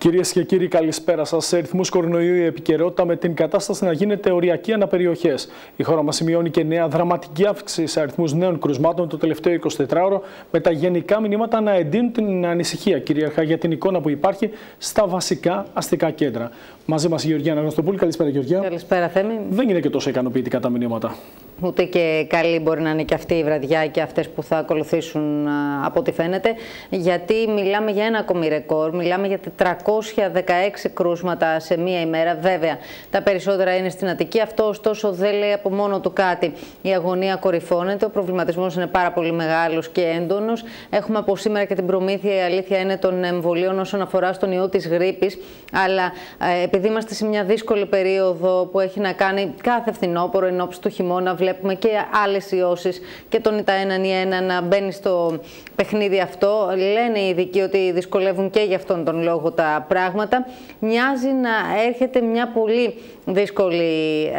Κυρίες και κύριοι, καλησπέρα σας. Σε ρυθμούς κορονοϊού η επικαιρότητα με την κατάσταση να γίνεται οριακή αναπεριοχές. Η χώρα μας σημειώνει και νέα δραματική αύξηση σε αριθμούς νέων κρουσμάτων το τελευταίο 24ωρο, με τα γενικά μηνύματα να εντείνουν την ανησυχία κυρίαρχα για την εικόνα που υπάρχει στα βασικά αστικά κέντρα. Μαζί μας η Γεωργία Αναγνωστοπούλη. Καλησπέρα, Γεωργία. Καλησπέρα, Θέμη. Δεν είναι και τόσο ικανοποιητικά τα μηνύματα. Ούτε και καλή μπορεί να είναι και αυτή η βραδιά και αυτές που θα ακολουθήσουν από ό,τι φαίνεται, γιατί μιλάμε για ένα ακόμη ρεκόρ, μιλάμε για 416 κρούσματα σε μία ημέρα. Βέβαια, τα περισσότερα είναι στην Αττική, αυτό ωστόσο δεν λέει από μόνο του κάτι. Η αγωνία κορυφώνεται, ο προβληματισμός είναι πάρα πολύ μεγάλος και έντονος. Έχουμε από σήμερα και την προμήθεια, η αλήθεια είναι, των εμβολίων όσον αφορά στον ιό της γρίπης, αλλά επειδή είμαστε σε μια δύσκολη περίοδο που έχει να κάνει κάθε φθινόπωρο εν ώψη του χειμώνα, βλέπουμε και άλλες ιώσεις και τον ΙΤΑ1 να μπαίνει στο παιχνίδι αυτό. Λένε οι ειδικοί ότι δυσκολεύουν και γι' αυτόν τον λόγο τα πράγματα. Μοιάζει να έρχεται μια πολύ δύσκολη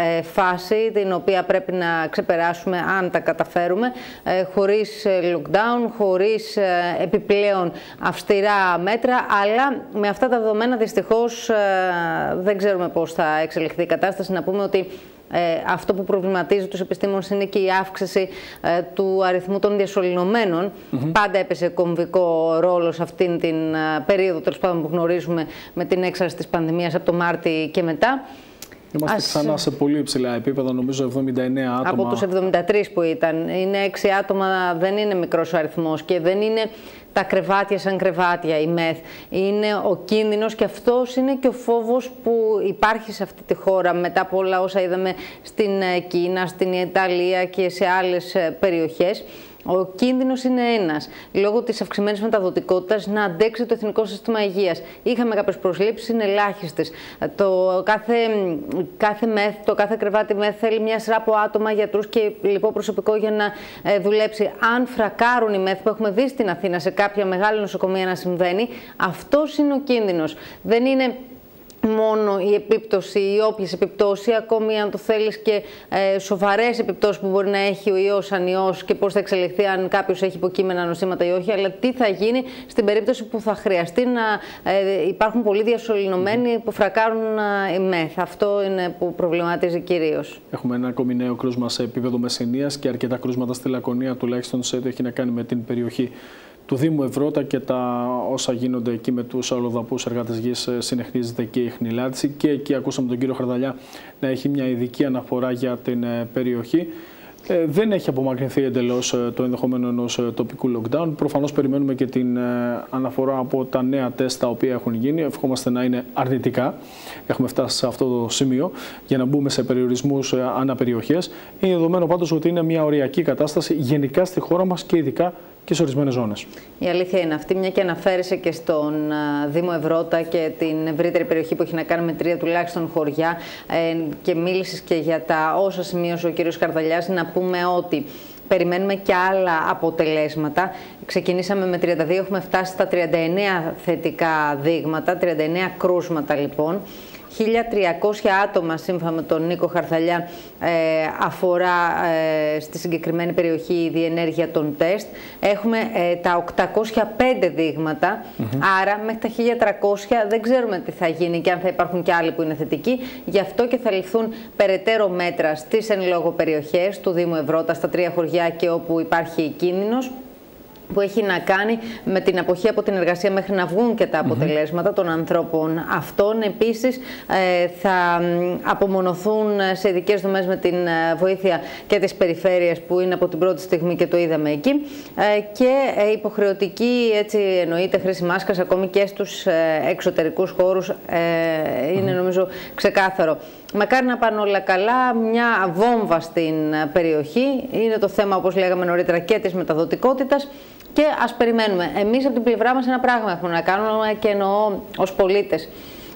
φάση, την οποία πρέπει να ξεπεράσουμε αν τα καταφέρουμε, χωρίς lockdown, χωρίς επιπλέον αυστηρά μέτρα, αλλά με αυτά τα δεδομένα δυστυχώς δεν ξέρουμε πώς θα εξελιχθεί η κατάσταση. Να πούμε ότι αυτό που προβληματίζει τους επιστήμονες είναι και η αύξηση του αριθμού των διασωληνωμένων. Πάντα έπαιζε κομβικό ρόλο σε αυτήν την περίοδο, τέλος πάντων, που γνωρίζουμε με την έξαρση της πανδημίας από το Μάρτι και μετά. Είμαστε ξανά σε πολύ υψηλά επίπεδα, νομίζω 79 άτομα. Από τους 73 που ήταν. Είναι 6 άτομα, δεν είναι μικρός ο αριθμός και δεν είναι τα κρεβάτια σαν κρεβάτια, η ΜΕΘ. Είναι ο κίνδυνος και αυτός είναι και ο φόβος που υπάρχει σε αυτή τη χώρα μετά από όλα όσα είδαμε στην Κίνα, στην Ιταλία και σε άλλες περιοχές. Ο κίνδυνος είναι ένας, λόγω της αυξημένης μεταδοτικότητας, να αντέξει το Εθνικό Σύστημα Υγείας. Είχαμε κάποιες προσλήψεις, είναι ελάχιστες. Το κάθε ΜΕΘ, το κάθε κρεβάτι ΜΕΘ θέλει μια σειρά από άτομα, γιατρούς και λοιπό προσωπικό για να δουλέψει. Αν φρακάρουν οι ΜΕΘ, που έχουμε δει στην Αθήνα σε κάποια μεγάλη νοσοκομεία να συμβαίνει, αυτός είναι ο κίνδυνος. Δεν είναι μόνο η επίπτωση, οι όποιες επιπτώσεις, ακόμη αν το θέλεις και σοβαρές επιπτώσεις που μπορεί να έχει ο ιός σαν ιός και πώς θα εξελιχθεί, αν κάποιος έχει υποκείμενα νοσήματα ή όχι, αλλά τι θα γίνει στην περίπτωση που θα χρειαστεί να υπάρχουν πολλοί διασωληνωμένοι που φρακάρουν η ΜΕΘ. Αυτό είναι που προβληματίζει κυρίως. Έχουμε ένα ακόμη νέο κρούσμα σε επίπεδο Μεσσηνίας και αρκετά κρούσματα στη Λακωνία, τουλάχιστον σε ό,τι έχει να κάνει με την περιοχή του Δήμου Ευρώτα και τα όσα γίνονται εκεί με τους αλλοδαπούς εργάτες γης. Συνεχίζεται και η χνηλάτιση και εκεί ακούσαμε τον κύριο Χαρδαλιά να έχει μια ειδική αναφορά για την περιοχή. Δεν έχει απομακρυνθεί εντελώς το ενδεχόμενο ενός τοπικού lockdown. Προφανώς περιμένουμε και την αναφορά από τα νέα τεστ τα οποία έχουν γίνει. Ευχόμαστε να είναι αρνητικά. Έχουμε φτάσει σε αυτό το σημείο για να μπούμε σε περιορισμούς αναπεριοχές. Είναι δεδομένο πάντως ότι είναι μια οριακή κατάσταση γενικά στη χώρα μας και ειδικά και σε ορισμένες ζώνες. Η αλήθεια είναι αυτή, μια και αναφέρεσαι και στον Δήμο Ευρώτα και την ευρύτερη περιοχή που έχει να κάνει με 3 τουλάχιστον χωριά και μίλησες και για τα όσα σημείωσε ο κύριος Χαρδαλιάς, να πούμε ότι περιμένουμε και άλλα αποτελέσματα. Ξεκινήσαμε με 32, έχουμε φτάσει στα 39 θετικά δείγματα, 39 κρούσματα λοιπόν. 1.300 άτομα, σύμφωνα με τον Νίκο Χαρδαλιά, αφορά στη συγκεκριμένη περιοχή η διενέργεια των τεστ. Έχουμε τα 805 δείγματα, άρα μέχρι τα 1.300 δεν ξέρουμε τι θα γίνει και αν θα υπάρχουν και άλλοι που είναι θετικοί. Γι' αυτό και θα ληφθούν περαιτέρω μέτρα στις εν λόγω περιοχές του Δήμου Ευρώτα, στα 3 χωριά και όπου υπάρχει κίνδυνος, που έχει να κάνει με την αποχή από την εργασία μέχρι να βγουν και τα αποτελέσματα των ανθρώπων αυτών. Επίσης, θα απομονωθούν σε ειδικές δομές με την βοήθεια και της περιφέρειας που είναι από την πρώτη στιγμή και το είδαμε εκεί. Και υποχρεωτική, έτσι εννοείται, χρήση μάσκας ακόμη και στους εξωτερικούς χώρους. Είναι νομίζω ξεκάθαρο. Μακάρι να πάνε όλα καλά, μια βόμβα στην περιοχή. Είναι το θέμα, όπως λέγαμε νωρίτερα, και της μεταδοτικότητας. Και ας περιμένουμε. Εμείς από την πλευρά μας ένα πράγμα έχουμε να κάνουμε και εννοώ ως πολίτες.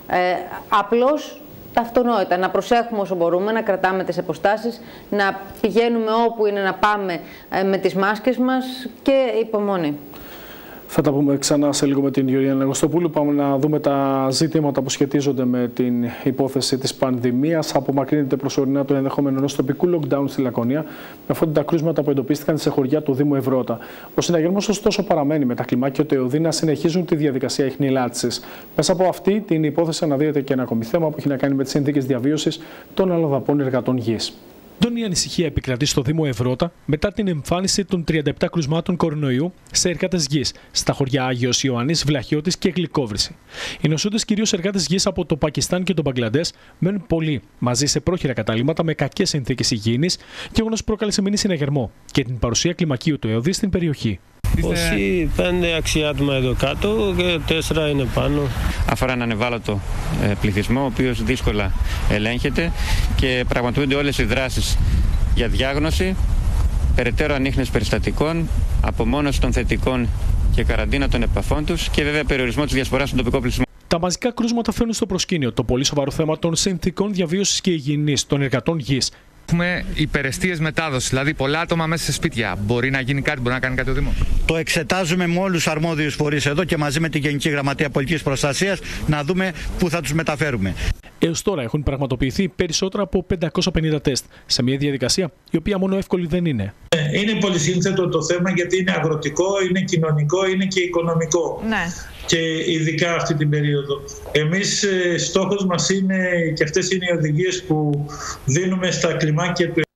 Απλώς τα αυτονόητα, να προσέχουμε όσο μπορούμε, να κρατάμε τις αποστάσεις, να πηγαίνουμε όπου είναι να πάμε με τις μάσκες μας και υπομονή. Θα τα πούμε ξανά σε λίγο με την Γεωργία Αγωστοπούλου. Πάμε να δούμε τα ζητήματα που σχετίζονται με την υπόθεση της πανδημίας. Απομακρύνεται προσωρινά το ενδεχόμενο ενός τοπικού lockdown στη Λακωνία, με αφορμή τα κρούσματα που εντοπίστηκαν σε χωριά του Δήμου Ευρώτα. Ο συναγερμός, ωστόσο, παραμένει με τα κλιμάκια του ΕΟΔΗ να συνεχίζουν τη διαδικασία ιχνηλάτησης. Μέσα από αυτή την υπόθεση αναδύεται και ένα ακόμη θέμα που έχει να κάνει με τις συνθήκες διαβίωσης των αλλοδαπών εργατών γης. Έντονη ανησυχία επικρατεί στο Δήμο Ευρώτα μετά την εμφάνιση των 37 κρουσμάτων κορονοϊού σε εργάτες γης στα χωριά Άγιος Ιωάννης, Βλαχιώτης και Γλυκόβρηση. Οι νοσούντες, κυρίως εργάτες γης από το Πακιστάν και τον Μπαγκλαντές, μένουν πολλοί μαζί σε πρόχειρα καταλύματα με κακές συνθήκες υγιεινής, γεγονός προκάλεσε μήνυ συναγερμό και την παρουσία κλιμακίου του ΕΟΔΗ στην περιοχή. Όσοι 5-6 άτομα εδώ κάτω και 4 είναι πάνω. Αφορά έναν ευάλωτο πληθυσμό, ο οποίος δύσκολα ελέγχεται και πραγματοποιούνται όλες οι δράσεις για διάγνωση, περαιτέρω ανίχνευση περιστατικών, απομόνωση των θετικών και καραντίνα των επαφών τους και βέβαια περιορισμό της διασποράς στον τοπικό πληθυσμό. Τα μαζικά κρούσματα φέρνουν στο προσκήνιο το πολύ σοβαρό θέμα των συνθήκων διαβίωσης και υγιεινής των εργατών γης. Έχουμε υπερεστίες μετάδοση, δηλαδή πολλά άτομα μέσα σε σπίτια. Μπορεί να γίνει κάτι, μπορεί να κάνει κάτι ο Δήμος. Το εξετάζουμε με όλους τους αρμόδιους φορείς εδώ και μαζί με τη Γενική Γραμματεία Πολιτικής Προστασίας να δούμε πού θα τους μεταφέρουμε. Έως τώρα έχουν πραγματοποιηθεί περισσότερα από 550 τεστ σε μια διαδικασία η οποία μόνο εύκολη δεν είναι. Είναι πολύ σύνθετο το θέμα γιατί είναι αγροτικό, είναι κοινωνικό, είναι και οικονομικό. Ναι. Και ειδικά αυτή την περίοδο. Εμείς στόχος μας είναι, και αυτές είναι οι οδηγίες που δίνουμε στα κλιμάκια του,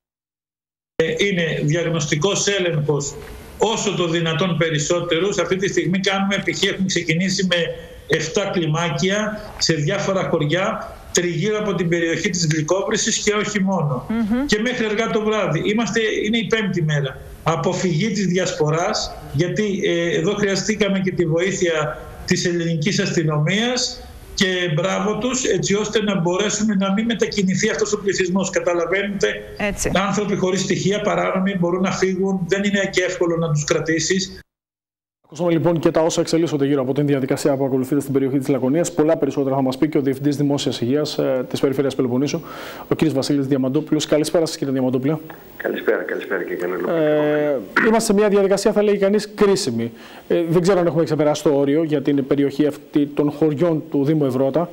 είναι διαγνωστικός έλεγχος όσο το δυνατόν περισσότερους. Αυτή τη στιγμή κάνουμε, έχουμε ξεκινήσει με 7 κλιμάκια σε διάφορα χωριά τριγύρω από την περιοχή της Γλυκόβρησης και όχι μόνο. Και μέχρι αργά το βράδυ. Είναι η 5η μέρα. Αποφυγή της διασποράς, γιατί εδώ χρειαστήκαμε και τη βοήθεια της ελληνικής αστυνομίας και μπράβο τους, έτσι ώστε να μπορέσουμε να μην μετακινηθεί αυτός ο πληθυσμός. Καταλαβαίνετε, έτσι. Άνθρωποι χωρίς στοιχεία παράνομοι μπορούν να φύγουν, δεν είναι και εύκολο να τους κρατήσεις. Ακούσαμε λοιπόν και τα όσα εξελίσσονται γύρω από την διαδικασία που ακολουθείται στην περιοχή της Λακωνίας. Πολλά περισσότερα θα μας πει και ο Διευθυντής Δημόσιας Υγείας της Περιφέρειας Πελοποννήσου, ο κ. Βασίλης Διαμαντόπουλος. Καλησπέρα σας, κύριε Διαμαντόπουλε. Καλησπέρα και κανένα. Είμαστε σε μια διαδικασία, θα λέει κανείς, κρίσιμη. Δεν ξέρω αν έχουμε ξεπεράσει το όριο για την περιοχή αυτή των χωριών του Δήμου Ευρώτα.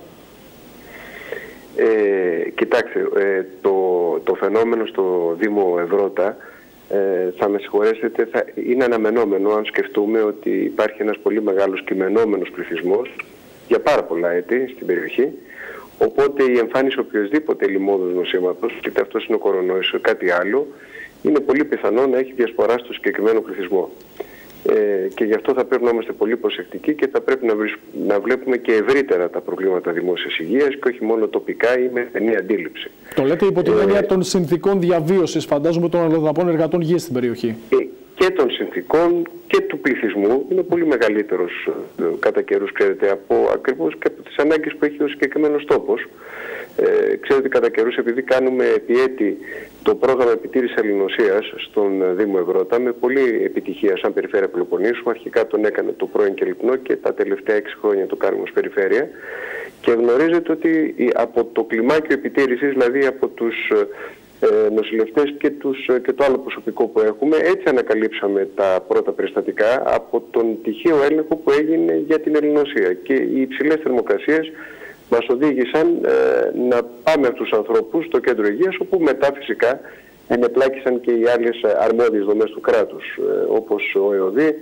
Κοιτάξτε, το φαινόμενο στο Δήμο Ευρώτα, θα με συγχωρέσετε, είναι αναμενόμενο αν σκεφτούμε ότι υπάρχει ένας πολύ μεγάλος κειμενόμενος πληθυσμός για πάρα πολλά έτη στην περιοχή. Οπότε η εμφάνιση οποιοδήποτε λοιμώδους νοσήματος, είτε αυτός είναι ο κορονοϊός ή κάτι άλλο, είναι πολύ πιθανό να έχει διασπορά στο συγκεκριμένο πληθυσμό. Και γι' αυτό θα πρέπει να είμαστε πολύ προσεκτικοί και θα πρέπει να βλέπουμε και ευρύτερα τα προβλήματα δημόσιας υγείας και όχι μόνο τοπικά ή με στενή αντίληψη. Το λέτε υπό την έννοια των συνθήκων διαβίωσης, φαντάζομαι, των αλλοδαπών εργατών γης στην περιοχή. Και των συνθήκων και του πληθυσμού είναι πολύ μεγαλύτερος κατά καιρούς, ξέρετε, ακριβώς και από τις ανάγκες που έχει ο συγκεκριμένος τόπος. Ξέρετε, κατά καιρούς, επειδή κάνουμε επί έτη το πρόγραμμα επιτήρησης αλληνοσίας στον Δήμο Ευρώτα με πολύ επιτυχία σαν Περιφέρεια Πελοποννήσου. Αρχικά τον έκανε το πρώην Κελυπνό και τα τελευταία 6 χρόνια το κάνουμε ως Περιφέρεια. Και γνωρίζετε ότι από το κλιμάκιο επιτήρησης, δηλαδή από τους νοσηλευτές και το άλλο προσωπικό που έχουμε, έτσι ανακαλύψαμε τα πρώτα περιστατικά από τον τυχαίο έλεγχο που έγινε για την αλληνοσία. Και οι υψηλές θερμοκρασίες μας οδήγησαν να πάμε από τους ανθρώπους στο κέντρο υγείας, όπου μετά φυσικά ενεπλάκησαν και οι άλλες αρμόδιες δομές του κράτους, όπως ο ΕΟΔΗ,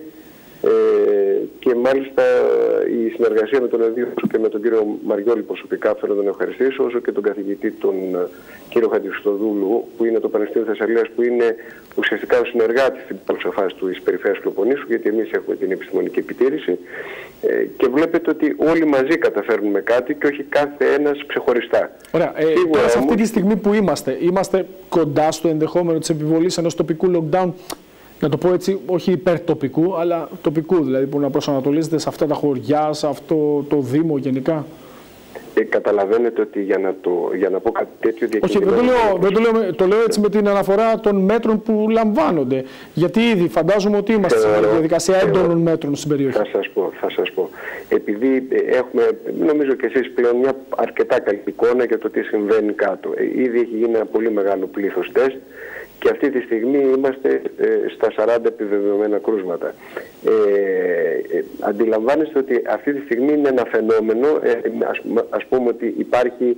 και μάλιστα η συνεργασία με τον ΕΟΔΗ και με τον κύριο Μαριόλη προσωπικά θέλω να τον ευχαριστήσω, όσο και τον καθηγητή τον κύριο Χατζηστοδούλου, που είναι το Πανεπιστήμιο Θεσσαλίας, που είναι ουσιαστικά ο συνεργάτης στην παρουσιαφάση της Περιφέρειας Πελοποννήσου, γιατί εμείς έχουμε την επιστημονική επιτήρηση, και βλέπετε ότι όλοι μαζί καταφέρνουμε κάτι και όχι κάθε ένας ξεχωριστά. Ωραία. Τώρα σε αυτή τη στιγμή που είμαστε κοντά στο ενδεχόμενο της επιβολής ενός τοπικού lockdown, να το πω έτσι, όχι υπερτοπικού, αλλά τοπικού, δηλαδή που να προσανατολίζεται σε αυτά τα χωριά, σε αυτό το Δήμο γενικά. Καταλαβαίνετε ότι για να πω κάτι τέτοιο διακινδυνεύει. Όχι, το λέω έτσι με την αναφορά των μέτρων που λαμβάνονται. Γιατί ήδη φαντάζομαι ότι είμαστε σε μια διαδικασία έντονων μέτρων στην περιοχή. Θα σας πω. Επειδή έχουμε, νομίζω και εσείς πλέον, μια αρκετά καλή εικόνα για το τι συμβαίνει κάτω. Ήδη έχει γίνει ένα πολύ μεγάλο πλήθος τεστ. Και αυτή τη στιγμή είμαστε στα 40 επιβεβαιωμένα κρούσματα. Αντιλαμβάνεστε ότι αυτή τη στιγμή είναι ένα φαινόμενο, ας πούμε ότι υπάρχει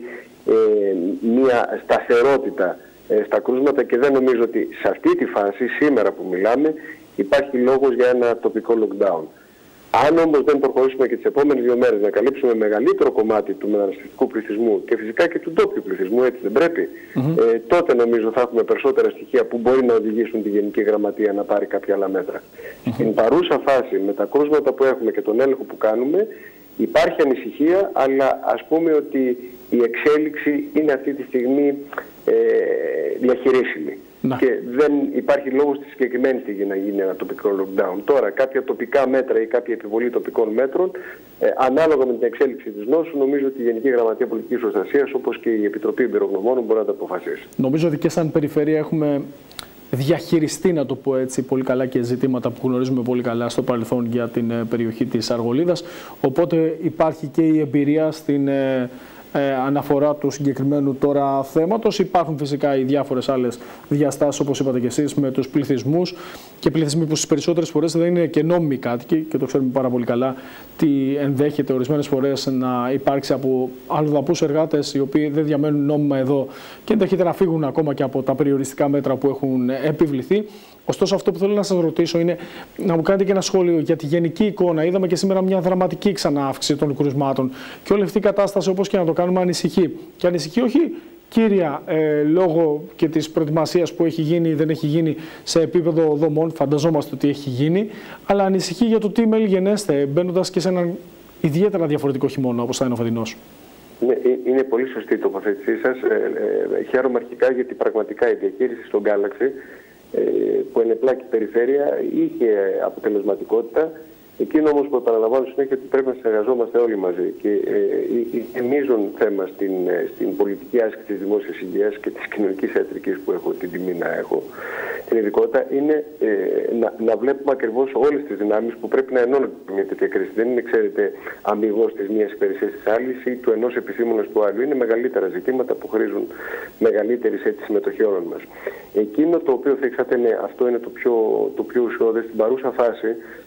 μια σταθερότητα στα κρούσματα και δεν νομίζω ότι σε αυτή τη φάση, σήμερα που μιλάμε, υπάρχει λόγος για ένα τοπικό lockdown. Αν όμως δεν προχωρήσουμε και τις επόμενες 2 μέρες να καλύψουμε μεγαλύτερο κομμάτι του μεταναστευτικού πληθυσμού και φυσικά και του ντόπιου πληθυσμού, έτσι δεν πρέπει, τότε νομίζω θα έχουμε περισσότερα στοιχεία που μπορεί να οδηγήσουν τη Γενική Γραμματεία να πάρει κάποια άλλα μέτρα. Στην παρούσα φάση, με τα κρούσματα που έχουμε και τον έλεγχο που κάνουμε, υπάρχει ανησυχία, αλλά ας πούμε ότι η εξέλιξη είναι αυτή τη στιγμή διαχειρίσιμη. Και δεν υπάρχει λόγος στη συγκεκριμένη στιγμή να γίνει ένα τοπικό lockdown. Τώρα, κάποια τοπικά μέτρα ή κάποια επιβολή τοπικών μέτρων, ανάλογα με την εξέλιξη της νόσου, νομίζω ότι η Γενική Γραμματεία Πολιτικής Προστασίας, όπως και η Επιτροπή Εμπειρογνωμόνων, μπορεί να τα αποφασίσει. Νομίζω ότι και σαν περιφέρεια έχουμε διαχειριστεί, να το πω έτσι, πολύ καλά και ζητήματα που γνωρίζουμε πολύ καλά στο παρελθόν για την περιοχή της Αργολίδας. Οπότε υπάρχει και η εμπειρία στην αναφορά του συγκεκριμένου τώρα θέματος. Υπάρχουν φυσικά οι διάφορες άλλες διαστάσεις, όπως είπατε και εσείς, με τους πληθυσμούς και πληθυσμοί που στις περισσότερες φορές δεν είναι και νόμιμοι κάτοικοι, και το ξέρουμε πάρα πολύ καλά τι ενδέχεται ορισμένες φορές να υπάρξει από αλλοδαπούς εργάτες οι οποίοι δεν διαμένουν νόμιμα εδώ και ενδέχεται να φύγουν ακόμα και από τα περιοριστικά μέτρα που έχουν επιβληθεί. Ωστόσο, αυτό που θέλω να σας ρωτήσω είναι να μου κάνετε και ένα σχόλιο για τη γενική εικόνα. Είδαμε και σήμερα μια δραματική ξανά αύξηση των κρουσμάτων και όλη αυτή η κατάσταση, όπως και να το κάνουμε, ανησυχεί. Και ανησυχεί όχι κύρια λόγω και της προετοιμασίας που έχει γίνει ή δεν έχει γίνει σε επίπεδο δομών, φανταζόμαστε ότι έχει γίνει, αλλά ανησυχεί για το τι μελγενέστε, μπαίνοντας και σε έναν ιδιαίτερα διαφορετικό χειμώνα όπως θα είναι ο φετινός. Ναι, είναι πολύ σωστή η τοποθέτησή σας. Χαίρομαι αρχικά γιατί πραγματικά η διαχείριση στον Γκάλαξη που ενεπλάκη περιφέρεια είχε αποτελεσματικότητα. Εκείνο όμως που επαναλαμβάνω συνέχεια ότι πρέπει να συνεργαζόμαστε όλοι μαζί και η μείζον θέμα στην πολιτική άσκηση της δημόσιας υγείας και της κοινωνικής ιατρικής που έχω την τιμή να έχω την ειδικότητα είναι να βλέπουμε ακριβώς όλες τις δυνάμεις που πρέπει να ενώνονται μια τέτοια κρίση. Δεν είναι, ξέρετε, αμιγώς της μιας υπηρεσίας της άλλης ή του ενός επιστήμονας του άλλου. Είναι μεγαλύτερα ζητήματα που χρήζουν μεγαλύτερη συμμετοχή όλων μας. Εκείνο το οποίο θίξατε, ναι, αυτό είναι το πιο ουσιώδες στην παρούσα φάση.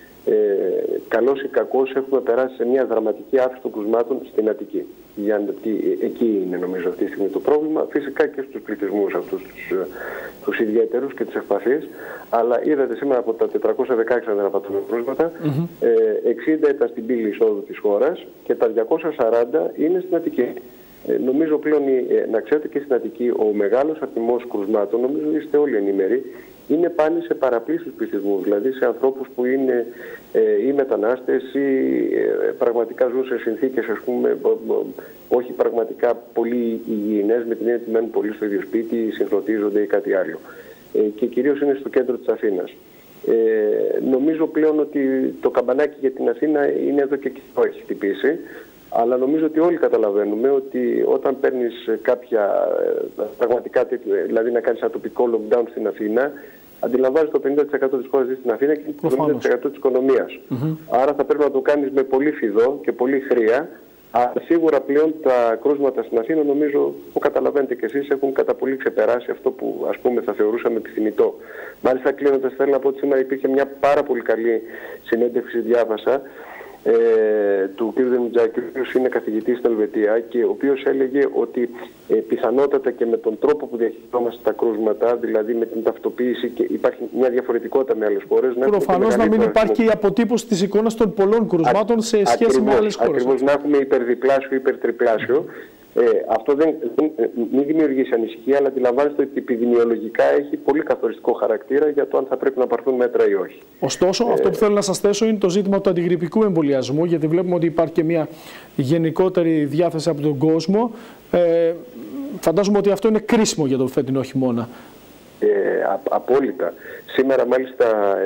Καλώς ή κακώς έχουμε περάσει σε μια δραματική αύξηση των κρουσμάτων στην Αττική. Γιατί εκεί είναι νομίζω αυτή τη στιγμή το πρόβλημα, φυσικά και στους πληθυσμούς αυτούς τους ιδιαίτερους και τις ευπαθείς, αλλά είδατε σήμερα από τα 416 αναπατώμενα κρούσματα, 60 ήταν στην πύλη εισόδου της χώρας και τα 240 είναι στην Αττική. Νομίζω πλέον, να ξέρετε, και στην Αττική ο μεγάλος αριθμός κρουσμάτων, νομίζω είστε όλοι ενήμεροι, είναι πάλι σε παραπλήσιους πληθυσμούς, δηλαδή σε ανθρώπους που είναι ή μετανάστες ή πραγματικά ζουν σε συνθήκες, ας πούμε, όχι πραγματικά πολύ υγιεινές, με την έννοια ότι μένουν πολύ στο ίδιο σπίτι, συγχρονίζονται ή κάτι άλλο. Και κυρίως είναι στο κέντρο της Αθήνας. Νομίζω πλέον ότι το καμπανάκι για την Αθήνα είναι εδώ και το έχει χτυπήσει. Αλλά νομίζω ότι όλοι καταλαβαίνουμε ότι όταν παίρνεις κάποια πραγματικά, δηλαδή να κάνεις ένα τοπικό lockdown στην Αθήνα, αντιλαμβάνεις το 50% της χώρας στην Αθήνα και το 50% της οικονομίας. Άρα θα πρέπει να το κάνεις με πολύ φιδό και πολύ χρειά. Αλλά σίγουρα πλέον τα κρούσματα στην Αθήνα, νομίζω, που καταλαβαίνετε κι εσείς, έχουν κατά πολύ ξεπεράσει αυτό που, ας πούμε, θα θεωρούσαμε επιθυμητό. Μάλιστα, κλείνοντας, θέλω να πω ότι σήμερα υπήρχε μια πάρα πολύ καλή συνέντευξη, διάβασα, του κ. Δενιτζάκη, ο οποίος είναι καθηγητής στην Ελβετία και ο οποίος έλεγε ότι πιθανότατα και με τον τρόπο που διαχειριζόμαστε τα κρούσματα, δηλαδή με την ταυτοποίηση, και υπάρχει μια διαφορετικότητα με άλλες χώρες. Προφανώς να μην υπάρχει η αποτύπωση της εικόνας των πολλών κρούσματων σε σχέση με άλλες χώρες. Ακριβώς, να έχουμε υπερδιπλάσιο ή υπερτριπλάσιο. Αυτό μην δημιουργήσει ανησυχία, αλλά αντιλαμβάνεστε ότι επιδημιολογικά έχει πολύ καθοριστικό χαρακτήρα για το αν θα πρέπει να πάρθουν μέτρα ή όχι. Ωστόσο, αυτό που θέλω να σας θέσω είναι το ζήτημα του αντιγρυπικού εμβολιασμού, γιατί βλέπουμε ότι υπάρχει και μια γενικότερη διάθεση από τον κόσμο. Φαντάζομαι ότι αυτό είναι κρίσιμο για τον φετινό χειμώνα. Απόλυτα. Σήμερα μάλιστα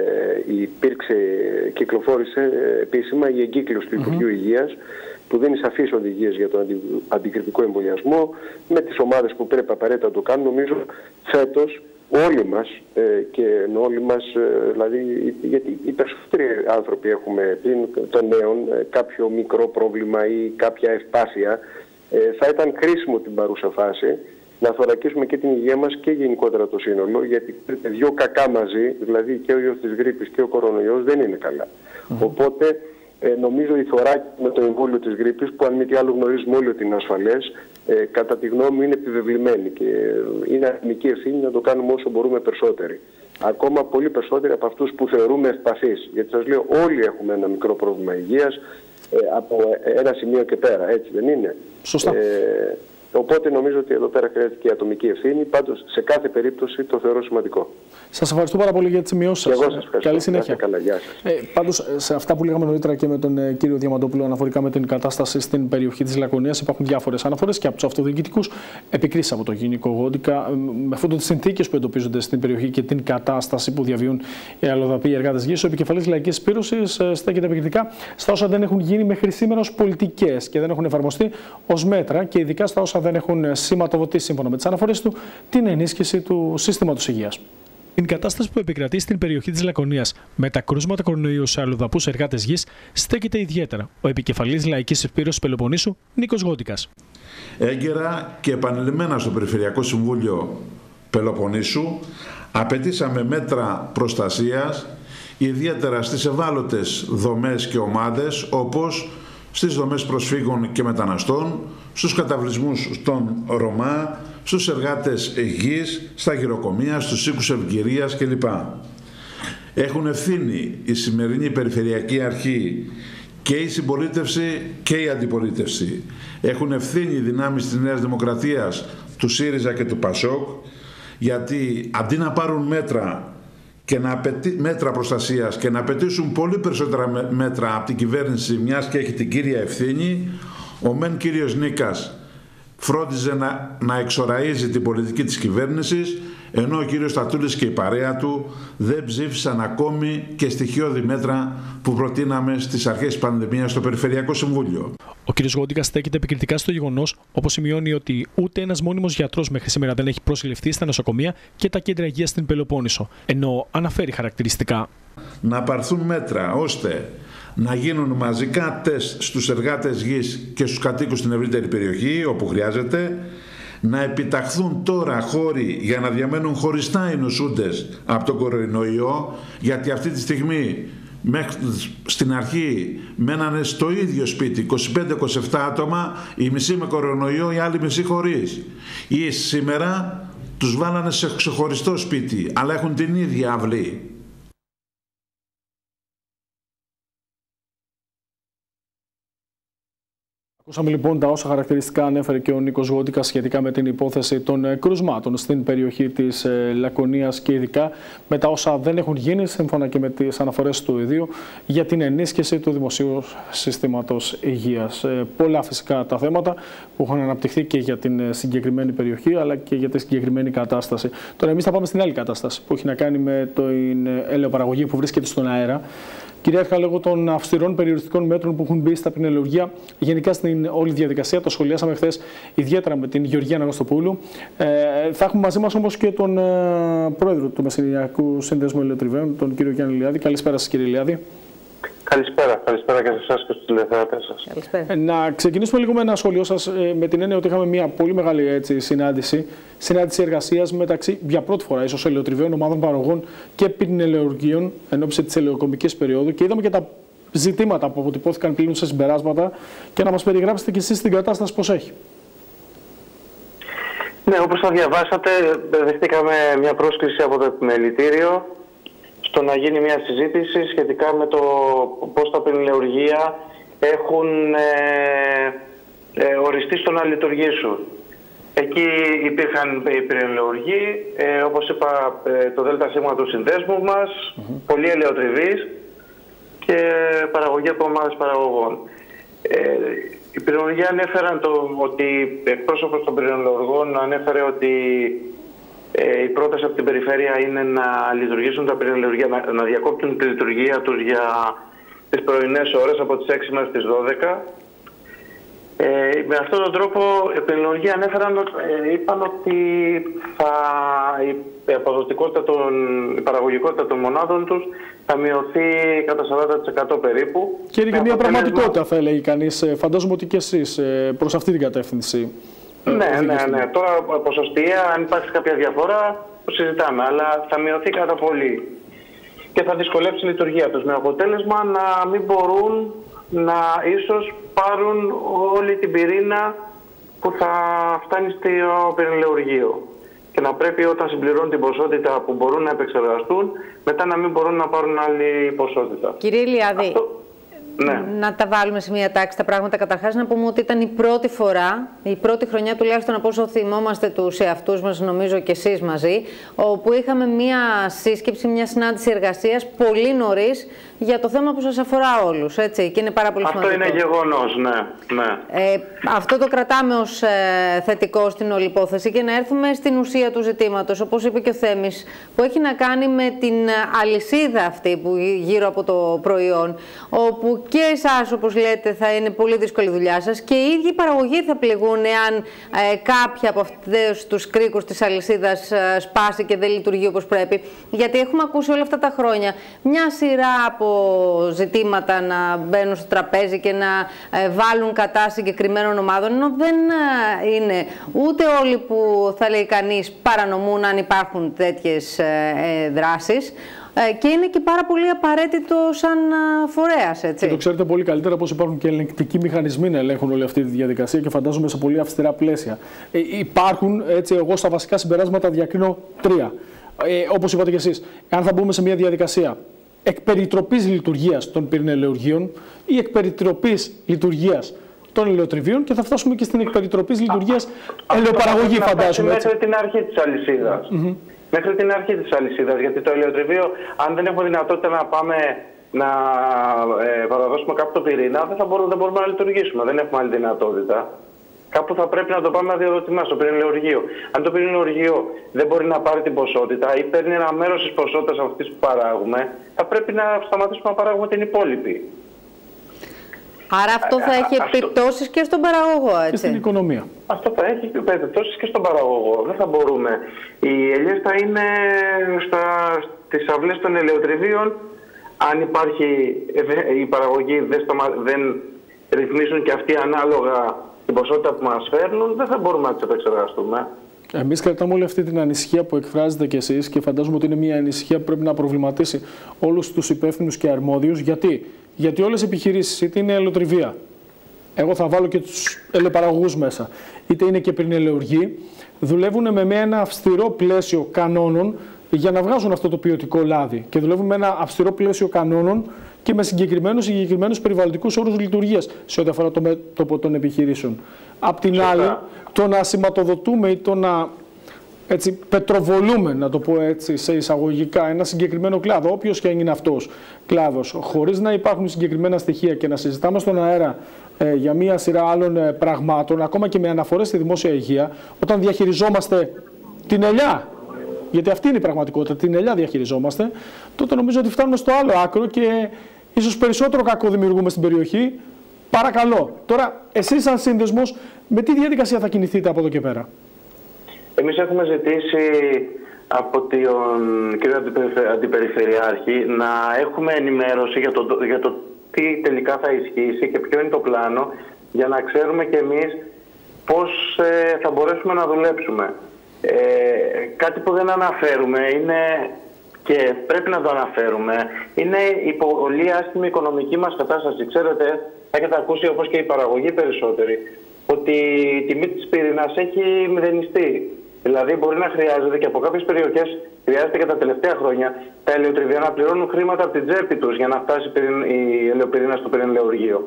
κυκλοφόρησε επίσημα η εγκύκλωση του Υπουργείου Υγείας, που δίνει σαφείς οδηγίες για τον αντιγρυπικό εμβολιασμό με τις ομάδες που πρέπει απαραίτητα να το κάνουν. Νομίζω φέτος όλοι μας, και όλοι μας, δηλαδή, γιατί οι περισσότεροι άνθρωποι έχουμε πλην των νέων κάποιο μικρό πρόβλημα ή κάποια ευπάθεια, θα ήταν κρίσιμο την παρούσα φάση να θωρακίσουμε και την υγεία μας και γενικότερα το σύνολο, γιατί δύο κακά μαζί, δηλαδή και ο ιός της γρίπης και ο κορονοϊός, δεν είναι καλά. Οπότε νομίζω η θωράκη με το εμβόλιο της γρίπης, που αν μη τι άλλο γνωρίζουμε όλοι ότι είναι ασφαλές, κατά τη γνώμη μου είναι επιβεβλημένη και είναι εθνική ευθύνη να το κάνουμε όσο μπορούμε περισσότεροι. Ακόμα πολύ περισσότεροι από αυτούς που θεωρούμε ευπαθείς. Γιατί σας λέω, όλοι έχουμε ένα μικρό πρόβλημα υγείας από ένα σημείο και πέρα, έτσι δεν είναι? Σωστά. Οπότε νομίζω ότι εδώ πέρα χρειάζεται και η ατομική ευθύνη. Πάντως σε κάθε περίπτωση το θεωρώ σημαντικό. Σας ευχαριστώ πάρα πολύ για τις σημειώσεις σας. Και εγώ σας ευχαριστώ. Καλή συνέχεια. Καλά, γεια σας. Πάντως, σε αυτά που λέγαμε νωρίτερα και με τον κύριο Διαμαντόπουλο αναφορικά με την κατάσταση στην περιοχή της Λακωνίας, υπάρχουν διάφορες αναφορές και από τους αυτοδιοικητικούς, επικρίσεις από το Γενικό Γόντικα με αυτό τις συνθήκες που εντοπίζονται στην περιοχή και την κατάσταση που διαβιούν οι αλλοδαποί εργάτες γης. Ο επικεφαλής Λαϊκής Συσπήρωσης στέκεται επικριτικά στα όσα δεν έχουν γίνει μέχρι σήμερα ως πολιτικές και δεν έχουν εφαρμοστεί ως μέτρα, και ειδικά στα όσα δεν έχουν σηματοδοτήσει, σύμφωνα με τις αναφορές του, την ενίσχυση του συστήματος υγείας. Την κατάσταση που επικρατεί στην περιοχή της Λακωνίας με τα κρούσματα κορονοϊού σε αλλοδαπούς εργάτες γης στέκεται ιδιαίτερα ο επικεφαλής Λαϊκής Συσπήρωσης Πελοποννήσου, Νίκος Γόντικας. Έγκαιρα και επανειλημμένα στο Περιφερειακό Συμβούλιο Πελοποννήσου απαιτήσαμε μέτρα προστασίας, ιδιαίτερα στις ευάλωτες δομές και ομάδες, όπως στις δομές προσφύγων και μεταναστών, στους καταβλισμούς των Ρωμά, στους εργάτες γης, στα γυροκομεία, στους οίκους ευγυρίας κλπ. Έχουν ευθύνη η σημερινή Περιφερειακή Αρχή και η συμπολίτευση και η αντιπολίτευση. Έχουν ευθύνη οι δυνάμεις της Νέας Δημοκρατίας, του ΣΥΡΙΖΑ και του ΠΑΣΟΚ, γιατί αντί να πάρουν μέτρα προστασίας και να απαιτήσουν πολύ περισσότερα μέτρα από την κυβέρνηση, μιας και έχει την κύρια ευθύνη, ο μεν κύριος Νίκας φρόντιζε να εξοραίζει την πολιτική της κυβέρνησης, ενώ ο κύριος Στατούλης και η παρέα του δεν ψήφισαν ακόμη και στοιχειώδη μέτρα που προτείναμε στις αρχές της πανδημίας στο Περιφερειακό Συμβούλιο. Ο κ. Γόντικας στέκεται επικριτικά στο γεγονός, όπως σημειώνει, ότι ούτε ένας μόνιμος γιατρός μέχρι σήμερα δεν έχει προσληφθεί στα νοσοκομεία και τα κέντρα υγείας στην Πελοπόννησο, ενώ αναφέρει χαρακτηριστικά. Να πάρθουν μέτρα ώστε να γίνουν μαζικά τεστ στους εργάτες γης και στους κατοίκους στην ευρύτερη περιοχή όπου χρειάζεται, να επιταχθούν τώρα χώροι για να διαμένουν χωριστά οι νοσούντες από τον κορονοϊό, γιατί αυτή τη στιγμή στην αρχή μένανε στο ίδιο σπίτι 25-27 άτομα, οι μισοί με κορονοϊό, οι άλλοι μισοί χωρίς. Ή σήμερα τους βάλανε σε ξεχωριστό σπίτι, αλλά έχουν την ίδια αυλή. Ακούσαμε λοιπόν τα όσα χαρακτηριστικά ανέφερε και ο Νίκος Γόντικας σχετικά με την υπόθεση των κρουσμάτων στην περιοχή της Λακωνίας και ειδικά με τα όσα δεν έχουν γίνει, σύμφωνα και με τις αναφορές του ιδίου, για την ενίσχυση του δημοσίου συστήματος υγείας. Πολλά φυσικά τα θέματα που έχουν αναπτυχθεί και για την συγκεκριμένη περιοχή αλλά και για τη συγκεκριμένη κατάσταση. Τώρα εμείς θα πάμε στην άλλη κατάσταση που έχει να κάνει με την ελαιοπαραγωγή που βρίσκεται στον αέρα. Κυρίαρχα, λόγω των αυστηρών περιοριστικών μέτρων που έχουν μπει στα πινελαιουργεία, γενικά στην όλη διαδικασία, το σχολιάσαμε χθες ιδιαίτερα με την Γεωργία Αναγνωστοπούλου. Θα έχουμε μαζί μας όμως και τον πρόεδρο του Μεσσηνιακού Συνδέσμου Ελαιοτριβέων, τον κύριο Γιάννη Ηλιάδη. Καλησπέρα σας, κύριε Ηλιάδη. Καλησπέρα. Καλησπέρα και σε εσάς και στους τηλεθεατές σας. Να ξεκινήσουμε λίγο με ένα σχόλιο σας, με την έννοια ότι είχαμε μια πολύ μεγάλη συνάντηση εργασίας μεταξύ, για πρώτη φορά ίσως, ελαιοτριβέων, ομάδων παραγωγών και πινελαιουργείων εν ώψη της ελαιοκομικής περίοδου, και είδαμε και τα ζητήματα που αποτυπώθηκαν πλήρως σε συμπεράσματα, και να μας περιγράψετε και εσείς την κατάσταση πώς έχει. Ναι, όπως θα διαβάσατε, δεχτήκαμε μια πρόσκληση από το επιμελητήριο στο να γίνει μια συζήτηση σχετικά με το πώς τα πινελαιουργεία έχουν οριστεί στο να λειτουργήσουν. Εκεί υπήρχαν οι πινελαιουργοί, όπως είπα, το ΔΣ του συνδέσμου μας, πολλοί ελαιοτριβείς και παραγωγή από ομάδες παραγωγών. Οι πινελαιουργοί ανέφεραν ότι, εκπρόσωπος των πινελαιουργών ανέφερε ότι η πρόταση από την περιφέρεια είναι να λειτουργήσουν τα πινελαιουργεία, να διακόπτουν τη λειτουργία τους για τις πρωινές ώρες από τις 6 μέχρι τις 12. Με αυτόν τον τρόπο οι πινελαιουργοί είπαν ότι η αποδοτικότητα, η παραγωγικότητα των μονάδων τους θα μειωθεί κατά 40% περίπου. Και είναι και μια πραγματικότητα, θα έλεγε κανείς. Φαντάζομαι ότι και εσείς προς αυτή την κατεύθυνση. Ναι. Τώρα ποσοστιαία, αν υπάρχει κάποια διαφορά, το συζητάμε, αλλά θα μειωθεί κατά πολύ και θα δυσκολέψει η λειτουργία τους, με αποτέλεσμα να μην μπορούν να ίσως πάρουν όλη την πυρήνα που θα φτάνει στο πυρηνολεουργείο. Και να πρέπει όταν συμπληρώνουν την ποσότητα που μπορούν να επεξεργαστούν, μετά να μην μπορούν να πάρουν άλλη ποσότητα. Κύριε Ηλιάδη, ναι, να τα βάλουμε σε μία τάξη τα πράγματα. Καταρχάς να πούμε ότι ήταν η πρώτη φορά, η πρώτη χρονιά τουλάχιστον από όσο θυμόμαστε τους εαυτούς μας, νομίζω και εσείς μαζί, όπου είχαμε μία σύσκεψη, μία συνάντηση εργασίας πολύ νωρίς για το θέμα που σας αφορά όλους, έτσι, και είναι πάρα πολύ σημαντικό. Αυτό είναι γεγονός, ναι. Αυτό το κρατάμε ως θετικό στην όλη υπόθεση και να έρθουμε στην ουσία του ζητήματος, όπως είπε και ο Θέμης, που έχει να κάνει με την αλυσίδα αυτή που γύρω από το προϊόν, όπου και εσάς, όπως λέτε, θα είναι πολύ δύσκολη η δουλειά σας και οι ίδιοι οι παραγωγοί θα πληγούν εάν κάποια από αυτούς τους κρίκους της αλυσίδας σπάσει και δεν λειτουργεί όπως πρέπει. Γιατί έχουμε ακούσει όλα αυτά τα χρόνια μια σειρά από ζητήματα να μπαίνουν στο τραπέζι και να βάλουν κατά συγκεκριμένων ομάδων, ενώ δεν είναι ούτε όλοι που θα λέει κανείς παρανομούν αν υπάρχουν τέτοιες δράσεις. Και είναι και πάρα πολύ απαραίτητο σαν φορέας, έτσι. Και το ξέρετε πολύ καλύτερα πως υπάρχουν και ελεγκτικοί μηχανισμοί να ελέγχουν όλη αυτή τη διαδικασία και φαντάζομαι σε πολύ αυστηρά πλαίσια. Υπάρχουν, έτσι, εγώ στα βασικά συμπεράσματα διακρίνω 3. Όπως είπατε και εσείς, αν θα μπούμε σε μια διαδικασία εκπεριτροπής λειτουργίας των πυρηνολεουργείων ή εκπεριτροπής λειτουργίας των ελαιοτριβίων και θα φτάσουμε και στην εκπεριτροπής λειτουργίας ελαιοπαραγωγή, φαντάζομαι. Μέχρι την αρχή της αλυσίδας. Μέχρι την αρχή της αλυσίδας, γιατί το ελαιοτριβείο, αν δεν έχουμε δυνατότητα να πάμε να παραδώσουμε κάπου το πυρήνα, δεν μπορούμε να λειτουργήσουμε, δεν έχουμε άλλη δυνατότητα. Κάπου θα πρέπει να το πάμε να διαδοτιμά στο πυρηνολεουργείο. Αν το πυρηνολεουργείο δεν μπορεί να πάρει την ποσότητα ή παίρνει ένα μέρος της ποσότητας αυτής που παράγουμε, θα πρέπει να σταματήσουμε να παράγουμε την υπόλοιπη. Άρα αυτό θα έχει επιπτώσεις και στον παραγωγό, έτσι. Και στην οικονομία. Αυτό θα έχει επιπτώσεις και στον παραγωγό. Δεν θα μπορούμε. Οι ελιές θα είναι στις αυλές των ελαιοτριβίων. Αν υπάρχει η παραγωγή δεν ρυθμίζουν και αυτοί ανάλογα την ποσότητα που μας φέρνουν, δεν θα μπορούμε να τις επεξεργαστούμε. Εμείς κρατάμε όλη αυτή την ανησυχία που εκφράζετε κι εσείς και φαντάζομαι ότι είναι μια ανησυχία που πρέπει να προβληματίσει όλους τους υπεύθυνους και αρμόδιους. Γιατί όλες οι επιχειρήσεις, είτε είναι ελαιοτριβία, εγώ θα βάλω και τους ελαιοπαραγωγούς μέσα, είτε είναι και πυρηνολεουργοί, δουλεύουν με ένα αυστηρό πλαίσιο κανόνων για να βγάζουν αυτό το ποιοτικό λάδι. Και δουλεύουν με ένα αυστηρό πλαίσιο κανόνων και με συγκεκριμένους περιβαλλοντικούς όρους λειτουργίας σε ό,τι αφορά το μέτωπο των επιχειρήσεων. Απ' την άλλη, το να σηματοδοτούμε ή το να πετροβολούμε, να το πω έτσι σε εισαγωγικά, ένα συγκεκριμένο κλάδο, όποιος και αν είναι αυτός κλάδος, χωρίς να υπάρχουν συγκεκριμένα στοιχεία και να συζητάμε στον αέρα για μία σειρά άλλων πραγμάτων, ακόμα και με αναφορές στη δημόσια υγεία, όταν διαχειριζόμαστε την ελιά, γιατί αυτή είναι η πραγματικότητα, την ελιά διαχειριζόμαστε, τότε νομίζω ότι φτάνουμε στο άλλο άκρο και ίσως περισσότερο κακό δημιουργούμε στην περιοχή. Παρακαλώ, τώρα εσείς σαν σύνδεσμος, με τι διαδικασία θα κινηθείτε από εδώ και πέρα? Εμείς έχουμε ζητήσει από τον κύριο Αντιπεριφερειάρχη να έχουμε ενημέρωση για το τι τελικά θα ισχύσει και ποιο είναι το πλάνο, για να ξέρουμε και εμείς πώς θα μπορέσουμε να δουλέψουμε. Κάτι που δεν αναφέρουμε είναι, και πρέπει να το αναφέρουμε, είναι η πολύ άσχημη οικονομική μας κατάσταση. Ξέρετε, έχετε ακούσει, όπως και οι παραγωγοί περισσότεροι, ότι η τιμή της πυρήνας έχει μηδενιστεί. Δηλαδή μπορεί να χρειάζεται, και από κάποιες περιοχές χρειάζεται και τα τελευταία χρόνια, τα ελαιοτριβία να πληρώνουν χρήματα από την τσέπη τους για να φτάσει η ελαιοπυρήνα στο πυρηνολεουργείο.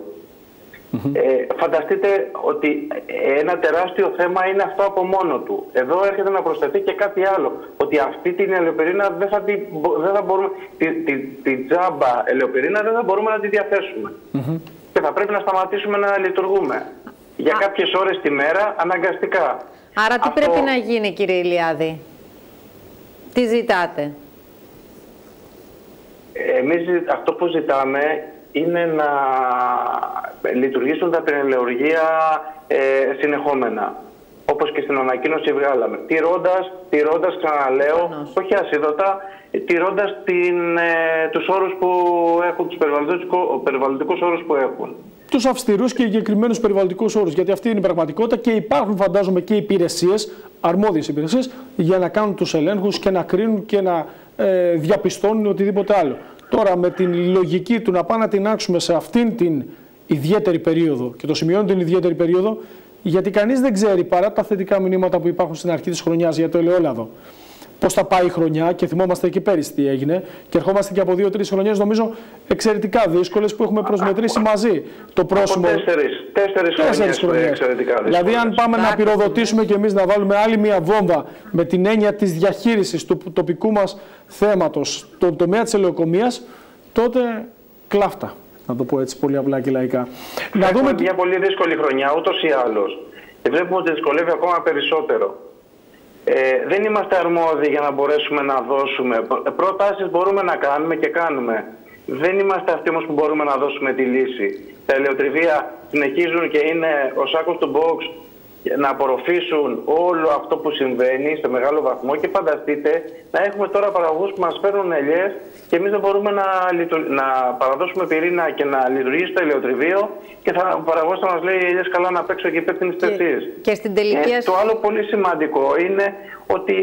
Φανταστείτε ότι ένα τεράστιο θέμα είναι αυτό από μόνο του. Εδώ έρχεται να προσθεθεί και κάτι άλλο. Ότι αυτή την ελαιοπυρήνα δεν θα μπορούμε, την τζάμπα ελαιοπυρήνα δεν θα μπορούμε να τη διαθέσουμε. Και θα πρέπει να σταματήσουμε να λειτουργούμε για κάποιες ώρες τη μέρα αναγκαστικά. Άρα τι πρέπει να γίνει, κύριε Ηλιάδη? Τι ζητάτε? Εμείς αυτό που ζητάμε είναι να λειτουργήσουν τα πυρηνολεουργεία συνεχόμενα. Όπως και στην ανακοίνωση βγάλαμε. Τηρώντας, ξαναλέω, όχι ασίδωτα, τηρώντας τους όρους που έχουν, τους περιβαλλοντικούς όρους που έχουν. Τους αυστηρούς και εγκεκριμένους περιβαλλοντικούς όρους, γιατί αυτή είναι η πραγματικότητα και υπάρχουν, φαντάζομαι, και υπηρεσίες, αρμόδιες υπηρεσίες, για να κάνουν τους ελέγχους και να κρίνουν και να διαπιστώνουν οτιδήποτε άλλο. Τώρα, με την λογική του να πάμε να τινάξουμε σε αυτήν την ιδιαίτερη περίοδο. Και το σημειώνω την ιδιαίτερη περίοδο, γιατί κανείς δεν ξέρει, παρά τα θετικά μηνύματα που υπάρχουν στην αρχή της χρονιάς για το ελαιόλαδο, πώς θα πάει η χρονιά. Και θυμόμαστε και πέρυσι τι έγινε. Και ερχόμαστε και από 2-3 χρονιές, νομίζω, εξαιρετικά δύσκολες που έχουμε προσμετρήσει μαζί. Το πρόσημο. 4 χρονιές εξαιρετικά δύσκολες. Δηλαδή, αν πάμε να πυροδοτήσουμε και εμείς να βάλουμε άλλη μία βόμβα με την έννοια της διαχείρισης του τοπικού μας θέματος, τον τομέα της ελαιοκομείας, τότε κλάφτα. Να το πω έτσι πολύ απλά και λαϊκά. Να δούμε μια πολύ δύσκολη χρονιά, ούτως ή άλλως. Και βλέπουμε ότι δυσκολεύει ακόμα περισσότερο. Δεν είμαστε αρμόδιοι για να μπορέσουμε να δώσουμε. Προτάσεις μπορούμε να κάνουμε και κάνουμε. Δεν είμαστε αυτοί όμως που μπορούμε να δώσουμε τη λύση. Τα ελαιοτριβία συνεχίζουν και είναι ο σάκος του box να απορροφήσουν όλο αυτό που συμβαίνει σε μεγάλο βαθμό. Και φανταστείτε να έχουμε τώρα παραγωγούς που μας παίρνουν ελιές και εμείς δεν μπορούμε να παραδώσουμε πυρήνα και να λειτουργήσει το ελαιοτριβείο, και ο παραγωγός θα μας λέει ελιές καλά να παίξω και υπεύθυνες θεσίες. Και στην τελική... Το άλλο πολύ σημαντικό είναι ότι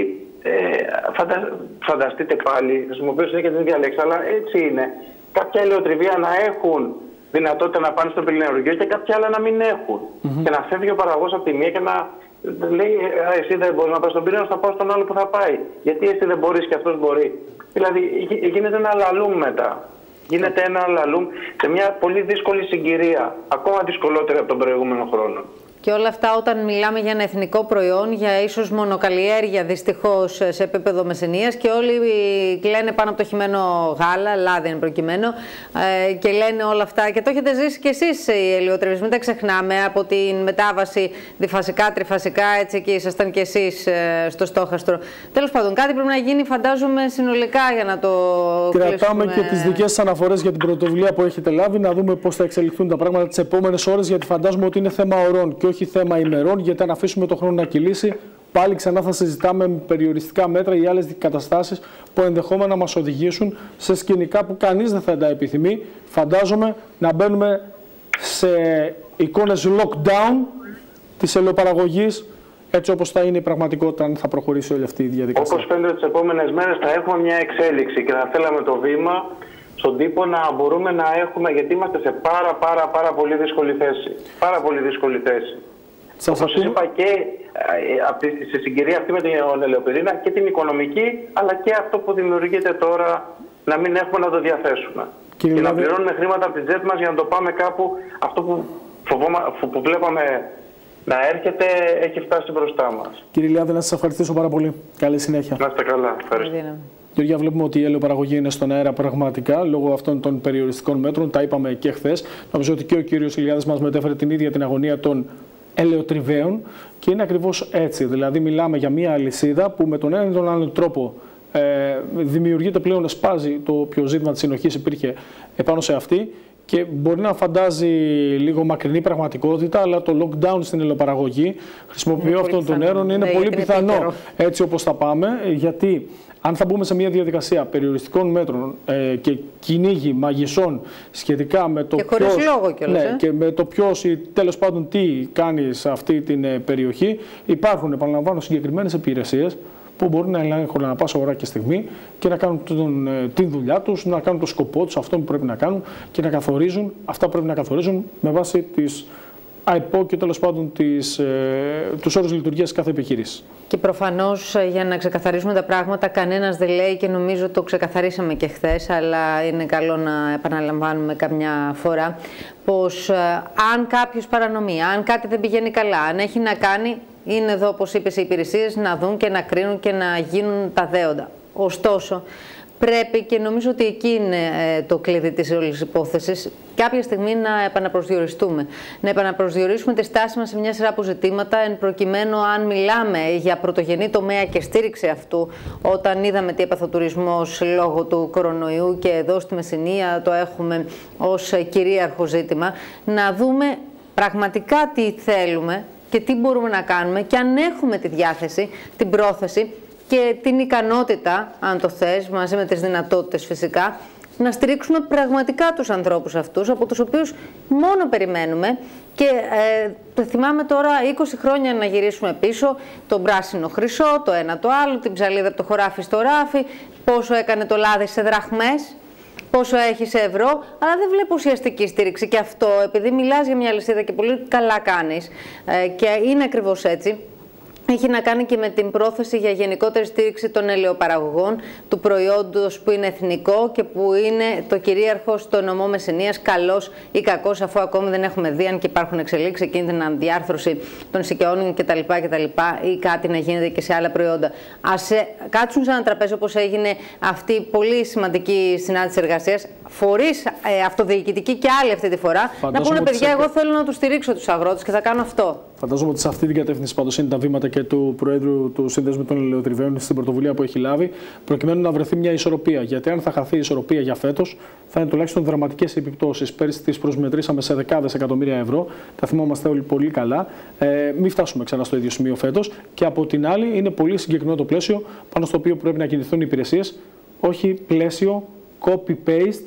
φανταστείτε πάλι, χρησιμοποιώ συνέχεια την ίδια λέξη, αλλά έτσι είναι. Κάποια ελαιοτριβεία να έχουν δυνατότητα να πάνε στο πυρηνεργείο και κάποια άλλα να μην έχουν. Και να φεύγει ο παραγωγός από τη μία και να λέει εσύ δεν μπορείς να πας στον πυρήνα, θα πάω στον άλλο που θα πάει. Γιατί εσύ δεν μπορείς και αυτός μπορεί. Δηλαδή γίνεται ένα λαλούμ μετά. Γίνεται ένα λαλούμ σε μια πολύ δύσκολη συγκυρία. Ακόμα δυσκολότερη από τον προηγούμενο χρόνο. Και όλα αυτά όταν μιλάμε για ένα εθνικό προϊόν, για ίσως μονοκαλλιέργεια δυστυχώς σε επίπεδο Μεσσηνίας, και όλοι κλαίνε πάνω από το χυμένο γάλα, λάδι εν προκειμένου, και λένε όλα αυτά. Και το έχετε ζήσει κι εσείς οι ελαιοτριβείς, μην τα ξεχνάμε, από την μετάβαση διφασικά, τριφασικά, έτσι και ήσασταν κι εσείς στο στόχαστρο. Τέλος πάντων, κάτι πρέπει να γίνει, φαντάζομαι, συνολικά για να το κρατάμε και τις δικές σας αναφορές για την πρωτοβουλία που έχετε λάβει, να δούμε πώς θα εξελιχθούν τα πράγματα τις επόμενες ώρες, γιατί φαντάζομαι ότι είναι θέμα ωρών και όχι θέμα ημερών, γιατί αν αφήσουμε το χρόνο να κυλήσει, πάλι ξανά θα συζητάμε με περιοριστικά μέτρα ή άλλες καταστάσεις που ενδεχόμενα μας οδηγήσουν σε σκηνικά που κανείς δεν θα τα επιθυμεί. Φαντάζομαι να μπαίνουμε σε εικόνες lockdown της ελαιοπαραγωγής, έτσι όπως θα είναι η πραγματικότητα αν θα προχωρήσει όλη αυτή η διαδικασία. Όπως φαίνεται τις επόμενες μέρες θα έχουμε μια εξέλιξη και θα θέλαμε το βήμα στον τύπο να μπορούμε να έχουμε, γιατί είμαστε σε πάρα πολύ δύσκολη θέση. Πάρα πολύ δύσκολη θέση. Όπως είπα, και σε συγκυρία αυτή με τον ελαιοπυρήνα, και την οικονομική, αλλά και αυτό που δημιουργείται τώρα, να μην έχουμε να το διαθέσουμε. Και να πληρώνουμε χρήματα από τη τζέπη μας για να το πάμε κάπου. Αυτό που βλέπαμε να έρχεται έχει φτάσει μπροστά μας. Κύριε Ηλιάδη, να σας ευχαριστήσω πάρα πολύ. Καλή συνέχεια. Να είστε καλά. Ευχαριστώ. Γεωργία, βλέπουμε ότι η ελαιοπαραγωγή είναι στον αέρα πραγματικά λόγω αυτών των περιοριστικών μέτρων. Τα είπαμε και χθες. Νομίζω ότι και ο κύριος Ηλιάδης μας μετέφερε την ίδια την αγωνία των ελαιοτριβαίων. Και είναι ακριβώς έτσι. Δηλαδή, μιλάμε για μια αλυσίδα που με τον ένα ή τον άλλο τρόπο δημιουργείται πλέον, σπάζει το ποιο ζήτημα της συνοχής υπήρχε επάνω σε αυτή. Και μπορεί να φαντάζει λίγο μακρινή πραγματικότητα, αλλά το lockdown στην ελαιοπαραγωγή, χρησιμοποιώ αυτών των αίρων, είναι πολύ πιθανό έτσι όπως θα πάμε. Γιατί αν θα μπούμε σε μια διαδικασία περιοριστικών μέτρων και κυνήγι μαγισσών σχετικά με το ποιος, και με το ποιος ή τέλος πάντων τι κάνει σε αυτή την περιοχή, υπάρχουν, επαναλαμβάνω, συγκεκριμένες υπηρεσίες που μπορεί να ελέγχουν ανά πάσα ώρα και στιγμή και να κάνουν την δουλειά τους, να κάνουν το σκοπό τους, αυτό που πρέπει να κάνουν και να καθορίζουν αυτά που πρέπει να καθορίζουν με βάση τις ΑΕΠΟ και τέλος πάντων τους όρους λειτουργίας κάθε επιχείρηση. Και προφανώς, για να ξεκαθαρίσουμε τα πράγματα, κανένας δεν λέει, και νομίζω το ξεκαθαρίσαμε και χθες, αλλά είναι καλό να επαναλαμβάνουμε καμιά φορά, πως αν κάποιος παρανομεί, αν κάτι δεν πηγαίνει καλά, αν έχει να κάνει, είναι εδώ, όπως είπες, οι υπηρεσίες να δουν και να κρίνουν και να γίνουν τα δέοντα. Ωστόσο, πρέπει, και νομίζω ότι εκεί είναι το κλειδί της όλης υπόθεσης, κάποια στιγμή να επαναπροσδιοριστούμε. Να επαναπροσδιορίσουμε τη στάση μας σε μια σειρά από ζητήματα, εν προκειμένου, αν μιλάμε για πρωτογενή τομέα και στήριξη αυτού, όταν είδαμε τι έπαθε ο τουρισμός λόγω του κορονοϊού και εδώ στη Μεσσηνία το έχουμε ως κυρίαρχο ζήτημα, να δούμε πραγματικά τι θέλουμε και τι μπορούμε να κάνουμε, και αν έχουμε τη διάθεση, την πρόθεση και την ικανότητα, αν το θες, μαζί με τις δυνατότητες φυσικά, να στηρίξουμε πραγματικά τους ανθρώπους αυτούς, από τους οποίους μόνο περιμένουμε. Και θυμάμαι τώρα 20 χρόνια να γυρίσουμε πίσω, τον πράσινο χρυσό, το ένα το άλλο, την ψαλίδα από το χωράφι στο ράφι, πόσο έκανε το λάδι σε δραχμές. πόσο έχει σε ευρώ, αλλά δεν βλέπω ουσιαστική στήριξη. Και αυτό, επειδή μιλάς για μια λυσίδα και πολύ καλά κάνεις, και είναι ακριβώς έτσι, έχει να κάνει και με την πρόθεση για γενικότερη στήριξη των ελαιοπαραγωγών, του προϊόντος που είναι εθνικό και που είναι το κυρίαρχο στο νομό Μεσσηνίας, καλός ή κακός, αφού ακόμη δεν έχουμε δει αν και υπάρχουν εξελίξεις, εκείνη την ανδιάρθρωση των σικαιώνων κτλ. Ή κάτι να γίνεται και σε άλλα προϊόντα. Ας κάτσουν σε ένα τραπέζι, όπως έγινε αυτή η πολύ σημαντική συνάντηση εργασίας, φορείς αυτοδιοικητικοί και άλλοι αυτή τη φορά, να πούνε παιδιά, εγώ θέλω να τους στηρίξω τους αγρότες και θα κάνω αυτό. Φαντάζομαι ότι σε αυτή την κατεύθυνση πάντως είναι τα βήματα και του Προέδρου του Σύνδεσμου των Ελαιοτριβέων στην πρωτοβουλία που έχει λάβει, προκειμένου να βρεθεί μια ισορροπία. Γιατί αν θα χαθεί η ισορροπία για φέτος, θα είναι τουλάχιστον δραματικές επιπτώσεις. Πέρυσι τις προσμετρήσαμε σε δεκάδες εκατομμύρια ευρώ. Τα θυμόμαστε όλοι πολύ καλά. Μην φτάσουμε ξανά στο ίδιο σημείο φέτος. Και από την άλλη, είναι πολύ συγκεκριμένο το πλαίσιο πάνω στο οποίο πρέπει να κινηθούν οι υπηρεσίες. Όχι πλαίσιο copy-paste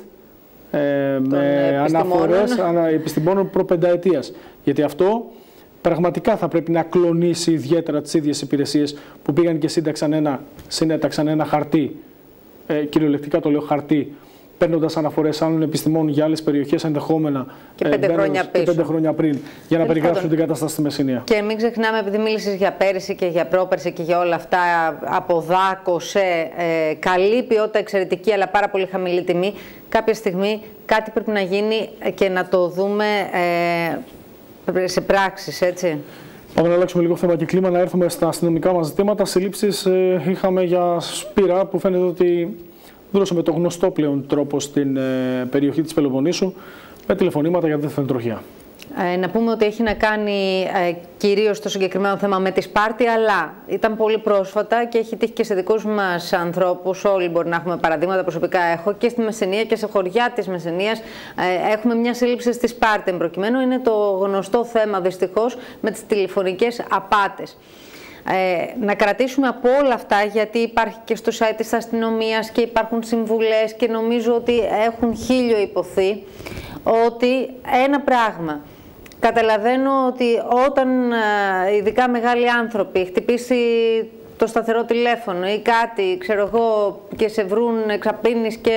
με αναφορές επιστημόνων προπενταετίας. Γιατί αυτό πραγματικά θα πρέπει να κλονίσει ιδιαίτερα τις ίδιες υπηρεσίες που πήγαν και συνέταξαν ένα χαρτί, κυριολεκτικά το λέω χαρτί, παίρνοντας αναφορές άλλων επιστημόνων για άλλες περιοχές ενδεχόμενα και 5 χρόνια πριν, για να περιγράψουν την κατάσταση στη Μεσσηνία. Και μην ξεχνάμε, επειδή μίλησες για πέρυσι και για πρόπερσι και για όλα αυτά, από δάκο σε καλή ποιότητα, εξαιρετική, αλλά πάρα πολύ χαμηλή τιμή, κάποια στιγμή κάτι πρέπει να γίνει και να το δούμε σε πράξεις, έτσι. Πάμε να αλλάξουμε λίγο θέμα και κλίμα, να έρθουμε στα αστυνομικά μας ζητήματα. Συλλήψεις είχαμε για Σπύρα, που φαίνεται ότι δούλωσε με το γνωστό πλέον τρόπο στην περιοχή της Πελοποννήσου, με τηλεφωνήματα για δευτεροτροχιά. Να πούμε ότι έχει να κάνει κυρίως το συγκεκριμένο θέμα με τη Σπάρτη, αλλά ήταν πολύ πρόσφατα και έχει τύχει και σε δικούς μας ανθρώπους. Όλοι μπορεί να έχουμε παραδείγματα, προσωπικά έχω και στη Μεσσηνία και σε χωριά της Μεσσηνίας. Έχουμε μια σύλληψη στη Σπάρτη, προκειμένου. Είναι το γνωστό θέμα δυστυχώς με τις τηλεφωνικές απάτες. Να κρατήσουμε από όλα αυτά, γιατί υπάρχει και στο site της αστυνομίας και υπάρχουν συμβουλές και νομίζω ότι έχουν χίλιο υποθεί, ότι ένα πράγμα. Καταλαβαίνω ότι όταν ειδικά μεγάλοι άνθρωποι χτυπήσει το σταθερό τηλέφωνο ή κάτι, ξέρω εγώ, και σε βρουν εξαπίνεις και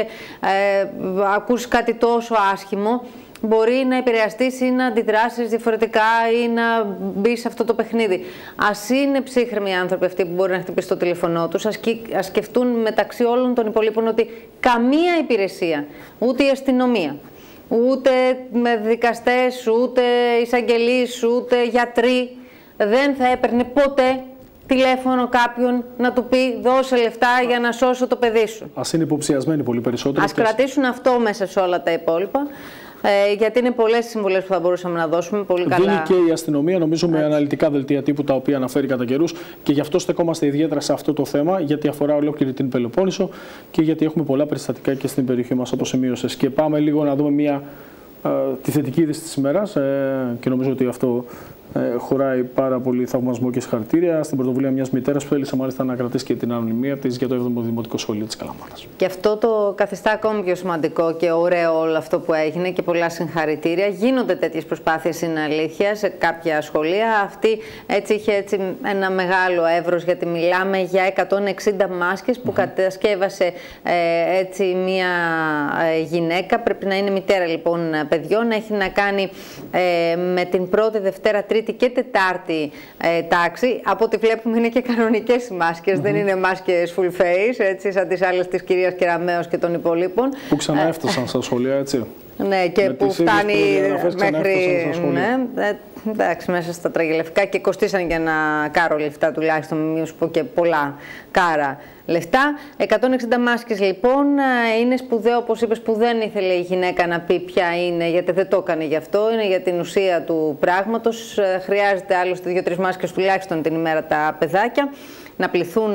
ακούς κάτι τόσο άσχημο, μπορεί να επηρεαστείς ή να αντιδράσεις διαφορετικά ή να μπει σε αυτό το παιχνίδι. Ας είναι ψύχρεμοι οι άνθρωποι αυτοί που μπορεί να χτυπήσει το τηλέφωνό τους, ας σκεφτούν μεταξύ όλων των υπολείπων ότι καμία υπηρεσία, ούτε η αστυνομία, ούτε με δικαστές, ούτε εισαγγελείς, ούτε γιατροί, δεν θα έπαιρνε ποτέ τηλέφωνο κάποιον να του πει δώσε λεφτά για να σώσω το παιδί σου. Ας είναι υποψιασμένοι πολύ περισσότερο. Ας κρατήσουν αυτό μέσα σε όλα τα υπόλοιπα. Γιατί είναι πολλές συμβουλές που θα μπορούσαμε να δώσουμε. Πολύ καλά. Δίνει και η αστυνομία, νομίζω, με αναλυτικά δελτία τύπου τα οποία αναφέρει κατά καιρούς, και γι' αυτό στεκόμαστε ιδιαίτερα σε αυτό το θέμα, γιατί αφορά ολόκληρη την Πελοπόννησο και γιατί έχουμε πολλά περιστατικά και στην περιοχή μας, όπως σημείωσες. Και πάμε λίγο να δούμε τη θετική είδηση της ημέρας, και νομίζω ότι αυτό χωράει πάρα πολύ θαυμασμό και συγχαρητήρια στην πρωτοβουλία μιας μητέρας που θέλησε μάλιστα να κρατήσει και την ανωνυμία της για το 7ο Δημοτικό Σχολείο της Καλαμάτας. Και αυτό το καθιστά ακόμη πιο σημαντικό και ωραίο όλο αυτό που έγινε, και πολλά συγχαρητήρια. Γίνονται τέτοιες προσπάθειες, είναι αλήθεια, σε κάποια σχολεία. Αυτή έτσι είχε ένα μεγάλο εύρος, γιατί μιλάμε για 160 μάσκες που κατασκεύασε έτσι μια γυναίκα. Πρέπει να είναι μητέρα λοιπόν παιδιών. Έχει να κάνει με την πρώτη, Δευτέρα, Τρίτη και Τετάρτη τάξη. Από ό,τι βλέπουμε είναι και κανονικές μάσκες, δεν είναι μάσκες full face, έτσι, σαν τις άλλες της κυρίας Κεραμέως και των υπολείπων. Που ξανά έφτασαν στα σχολεία, έτσι. Ναι, και που φτάνει μέχρι. Ναι, εντάξει, μέσα στα τραγελευτικά, και κοστίσαν και ένα κάρο λεφτά τουλάχιστον, μην σου πω και πολλά κάρα λεφτά. 160 μάσκες λοιπόν. Είναι σπουδαίο, όπως είπες, που δεν ήθελε η γυναίκα να πει ποια είναι, γιατί δεν το έκανε γι' αυτό. Είναι για την ουσία του πράγματος. Χρειάζεται άλλωστε 2-3 μάσκες τουλάχιστον την ημέρα τα παιδάκια να πληθούν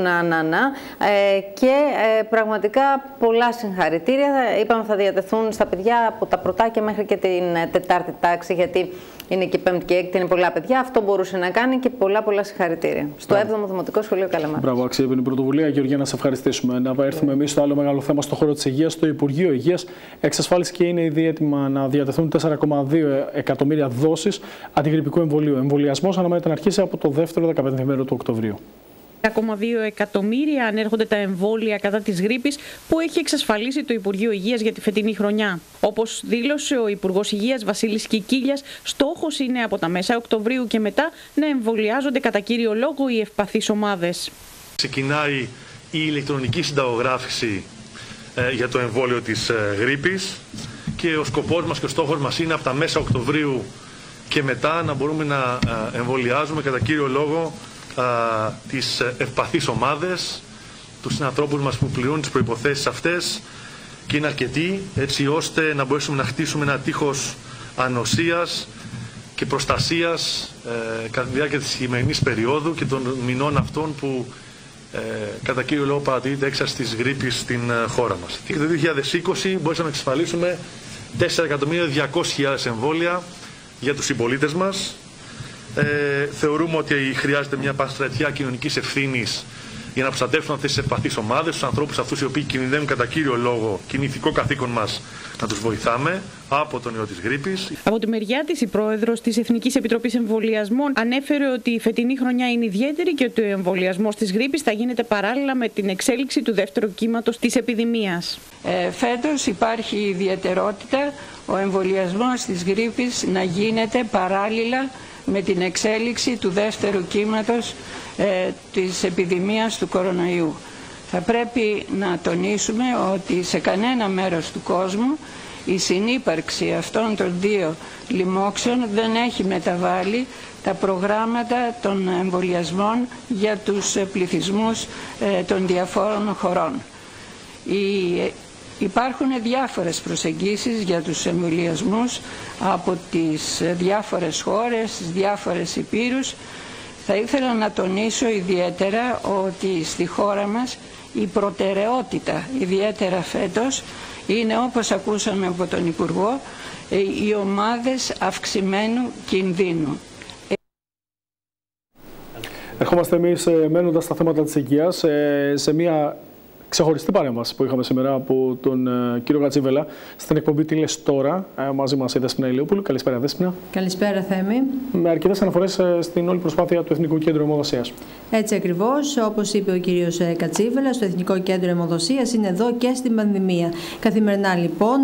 και πραγματικά πολλά συγχαρητήρια. Είπαμε θα διατεθούν στα παιδιά από τα πρωτάκια μέχρι και την τετάρτη τάξη, γιατί είναι και πέμπτη και έκτη, είναι πολλά παιδιά. Αυτό μπορούσε να κάνει, και πολλά συγχαρητήρια. Στο 7ο Δημοτικό Σχολείο Καλαμάτας. Μπράβο, αξιέπαινη πρωτοβουλία. Γεωργία, να σε ευχαριστήσουμε. Να έρθουμε εμείς στο άλλο μεγάλο θέμα, στον χώρο της υγείας. Το Υπουργείο Υγείας εξασφάλισε και είναι ήδη έτοιμα να διατεθούν 4,2 εκατομμύρια δόσεις αντιγρυπικού εμβολίου. Ο εμβολιασμός αναμένεται να αρχίσει από το δεύτερο 15 ημέρο του Οκτωβρίου. 1,2 εκατομμύρια ανέρχονται τα εμβόλια κατά της γρίπης που έχει εξασφαλίσει το Υπουργείο Υγείας για τη φετινή χρονιά. Όπως δήλωσε ο Υπουργός Υγείας Βασίλης Κικίλιας, στόχος είναι από τα μέσα Οκτωβρίου και μετά να εμβολιάζονται κατά κύριο λόγο οι ευπαθείς ομάδες. Ξεκινάει η ηλεκτρονική συνταγογράφηση για το εμβόλιο της γρίπης και ο σκοπός μας και ο στόχος μας είναι από τα μέσα Οκτωβρίου και μετά να μπορούμε να εμβολιάζουμε κατά κύριο λόγο τις ευπαθείς ομάδες, τους συνανθρώπους μας που πληρούν τις προϋποθέσεις αυτές και είναι αρκετοί έτσι ώστε να μπορέσουμε να χτίσουμε ένα τείχος ανοσίας και προστασίας κατά τη διάρκεια της σημερινής περίοδου και των μηνών αυτών που κατά κύριο λόγο παρατηρείται έξαρση της γρίπης στην χώρα μας. Και το 2020 μπορέσαμε να εξασφαλίσουμε 4.200.000 εμβόλια για τους συμπολίτες μας. Θεωρούμε ότι χρειάζεται μια πανστρατιά κοινωνικής ευθύνης για να προστατεύσουν αυτές τις ευπαθείς ομάδες, τους ανθρώπους αυτούς οι οποίοι κινδυνεύουν κατά κύριο λόγο και είναι ηθικό καθήκον μας να τους βοηθάμε από τον ιό της γρίπης. Από τη μεριά της, η πρόεδρος της Εθνικής Επιτροπής Εμβολιασμών ανέφερε ότι η φετινή χρονιά είναι ιδιαίτερη και ότι ο εμβολιασμός της γρίπης θα γίνεται παράλληλα με την εξέλιξη του δεύτερου κύματος της επιδημίας. Φέτος υπάρχει ιδιαιτερότητα ο εμβολιασμός της γρίπης να γίνεται παράλληλα με την εξέλιξη του δεύτερου κύματος της επιδημίας του κορονοϊού. Θα πρέπει να τονίσουμε ότι σε κανένα μέρος του κόσμου η συνύπαρξη αυτών των δύο λοιμόξεων δεν έχει μεταβάλει τα προγράμματα των εμβολιασμών για τους πληθυσμούς των διαφόρων χωρών. Υπάρχουν διάφορες προσεγγίσεις για τους εμβολιασμούς από τις διάφορες χώρες, τις διάφορες υπήρους. Θα ήθελα να τονίσω ιδιαίτερα ότι στη χώρα μας η προτεραιότητα, ιδιαίτερα φέτος, είναι, όπως ακούσαμε από τον Υπουργό, οι ομάδες αυξημένου κινδύνου. Ερχόμαστε εμείς, μένοντας στα θέματα της υγείας, σε μια ξεχωριστή παρέμβαση που είχαμε σήμερα από τον κύριο Κατσίβελα στην εκπομπή «Τι λες τώρα». Μαζί μας η Δέσποινα Ηλιόπουλου. Καλησπέρα, Δέσποινα. Καλησπέρα, Θέμη. Με αρκετές αναφορές στην όλη προσπάθεια του Εθνικού Κέντρου Αιμοδοσίας. Έτσι ακριβώς, όπως είπε ο κύριος Κατσίβελας, το Εθνικό Κέντρο Αιμοδοσίας είναι εδώ και στην πανδημία. Καθημερινά, λοιπόν,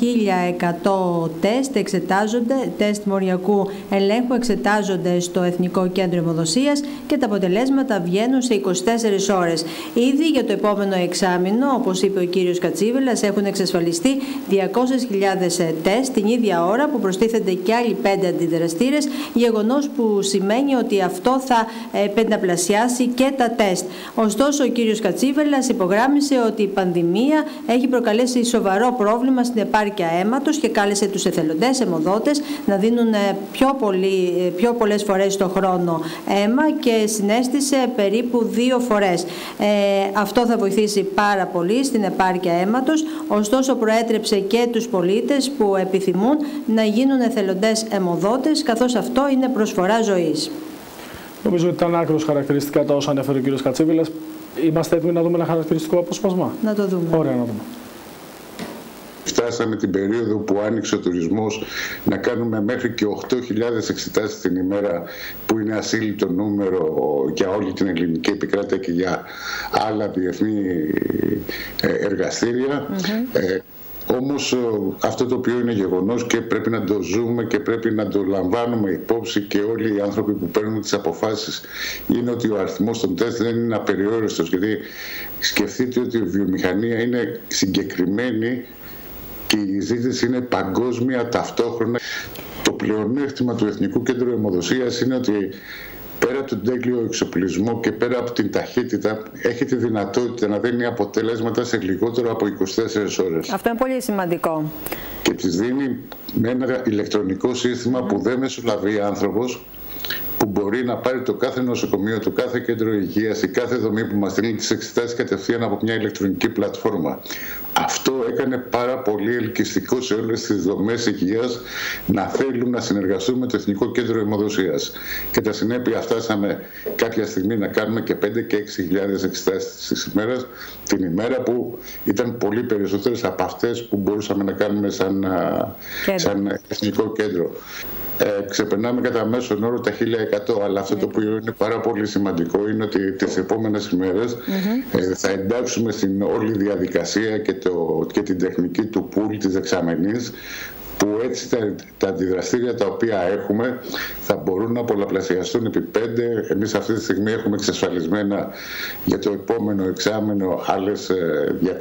1.100 τεστ εξετάζονται, τεστ μοριακού ελέγχου εξετάζονται στο Εθνικό Κέντρο Αιμοδοσίας και τα αποτελέσματα βγαίνουν σε 24 ώρες. Ήδη για το επόμενο εξάμηνο, όπως είπε ο κύριος Κατσίβελας, έχουν εξασφαλιστεί 200.000 τεστ την ίδια ώρα που προστίθενται και άλλοι 5 αντιδραστήρες, γεγονός που σημαίνει ότι αυτό θα πενταπλασιάσει και τα τεστ. Ωστόσο, ο κύριος Κατσίβελας υπογράμμισε ότι η πανδημία έχει προκαλέσει σοβαρό πρόβλημα στην επάρκεια αίματος και κάλεσε τους εθελοντές αιμοδότες να δίνουν πιο πολλές φορές το χρόνο αίμα και συνέστησε περίπου 2 φορές. Αυτό θα βοηθήσει πάρα πολύ στην επάρκεια αίματος, ωστόσο προέτρεψε και τους πολίτες που επιθυμούν να γίνουν εθελοντές αιμοδότες, καθώς αυτό είναι προσφορά ζωής. Νομίζω ότι ήταν άκρως χαρακτηριστικά τα όσα ανέφερε ο κύριος Κατσίβελας. Είμαστε έτοιμοι να δούμε ένα χαρακτηριστικό απόσπασμα? Να το δούμε. Ωραία, να δούμε. Φτάσαμε την περίοδο που άνοιξε ο τουρισμός να κάνουμε μέχρι και 8.000 εξετάσεις την ημέρα, που είναι ασύλληπτο νούμερο για όλη την ελληνική επικράτεια και για άλλα διεθνή εργαστήρια. Όμως αυτό το οποίο είναι γεγονός και πρέπει να το ζούμε και πρέπει να το λαμβάνουμε υπόψη και όλοι οι άνθρωποι που παίρνουν τις αποφάσεις, είναι ότι ο αριθμός των τεστ δεν είναι απεριόριστος, γιατί σκεφτείτε ότι η βιομηχανία είναι συγκεκριμένη και η ζήτηση είναι παγκόσμια ταυτόχρονα. Το πλεονέκτημα του Εθνικού Κέντρου Αιμοδοσίας είναι ότι πέρα από τον τέλειο εξοπλισμό και πέρα από την ταχύτητα, έχει τη δυνατότητα να δίνει αποτελέσματα σε λιγότερο από 24 ώρες. Αυτό είναι πολύ σημαντικό. Και τις δίνει με ένα ηλεκτρονικό σύστημα που δεν μεσολαβεί άνθρωπος, που μπορεί να πάρει το κάθε νοσοκομείο, το κάθε κέντρο υγείας, η κάθε δομή που μας στείλει τις εξετάσεις κατευθείαν από μια ηλεκτρονική πλατφόρμα. Αυτό έκανε πάρα πολύ ελκυστικό σε όλες τις δομές υγείας να θέλουν να συνεργαστούν με το Εθνικό Κέντρο Αιμοδοσίας. Και τα συνέπεια φτάσαμε κάποια στιγμή να κάνουμε και 5 και 6.000 εξετάσεις της ημέρας, την ημέρα που ήταν πολύ περισσότερες από αυτές που μπορούσαμε να κάνουμε σαν Εθνικό Κέντρο. ξεπερνάμε κατά μέσον όρο τα 1100, αλλά αυτό το οποίο είναι πάρα πολύ σημαντικό είναι ότι τις επόμενες ημέρες θα εντάξουμε στην όλη διαδικασία και την τεχνική του πουλ της δεξαμενής, που έτσι τα αντιδραστήρια τα οποία έχουμε θα μπορούν να πολλαπλασιαστούν επί 5. Εμείς αυτή τη στιγμή έχουμε εξασφαλισμένα για το επόμενο εξάμενο άλλες 200.000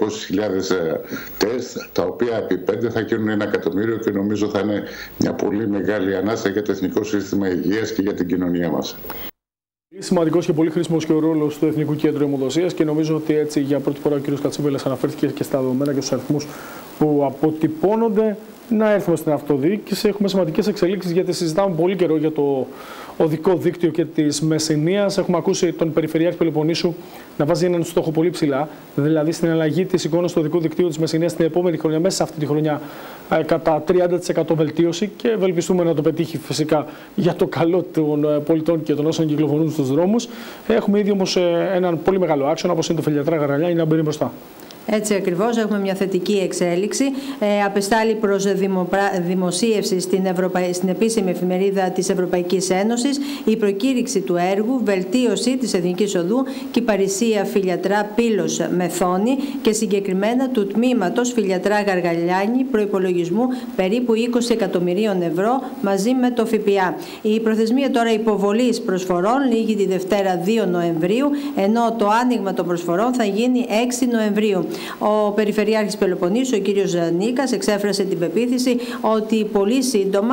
τεστ, τα οποία επί 5 θα γίνουν 1 εκατομμύριο, και νομίζω θα είναι μια πολύ μεγάλη ανάσα για το Εθνικό Σύστημα Υγείας και για την κοινωνία μας. Σημαντικός και πολύ χρήσιμος και ο ρόλος του Εθνικού Κέντρου Αιμοδοσίας, και νομίζω ότι έτσι για πρώτη φορά ο κ. Κατσίβελας αναφέρθηκε και στα δεδομένα και στους αριθμούς που αποτυπώνονται. Να έρθουμε στην αυτοδιοίκηση. Έχουμε σημαντικές εξελίξεις, γιατί συζητάμε πολύ καιρό για το οδικό δίκτυο και της Μεσσηνίας. Έχουμε ακούσει τον Περιφερειάρχη Πελοποννήσου να βάζει έναν στόχο πολύ ψηλά, δηλαδή στην αλλαγή της εικόνας του οδικού δικτύου της Μεσσηνίας την επόμενη χρονιά, μέσα σε αυτή τη χρονιά, κατά 30% βελτίωση, και ευελπιστούμε να το πετύχει φυσικά για το καλό των πολιτών και των όσων κυκλοφορούν στους δρόμους. Έχουμε ήδη όμως έναν πολύ μεγάλο άξονα, όπως είναι το Φιλιατρά-Γαραλιάνη, να μπαίνει μπροστά. Έτσι ακριβώς, έχουμε μια θετική εξέλιξη. Απεστάλλει προς δημοσίευση στην επίσημη εφημερίδα της Ευρωπαϊκής Ένωσης η προκήρυξη του έργου «Βελτίωση της Εθνικής Οδού Κυπαρισία Φιλιατρά Πύλος Μεθόνη» και συγκεκριμένα του τμήματος Φιλιατρά Γαργαλιάνη, προϋπολογισμού περίπου 20 εκατομμυρίων ευρώ μαζί με το ΦΠΑ. Η προθεσμία τώρα υποβολής προσφορών λήγει τη Δευτέρα 2 Νοεμβρίου, ενώ το άνοιγμα των προσφορών θα γίνει 6 Νοεμβρίου. Ο Περιφερειάρχης Πελοποννήσου, ο κύριος Νίκας, εξέφρασε την πεποίθηση ότι πολύ σύντομα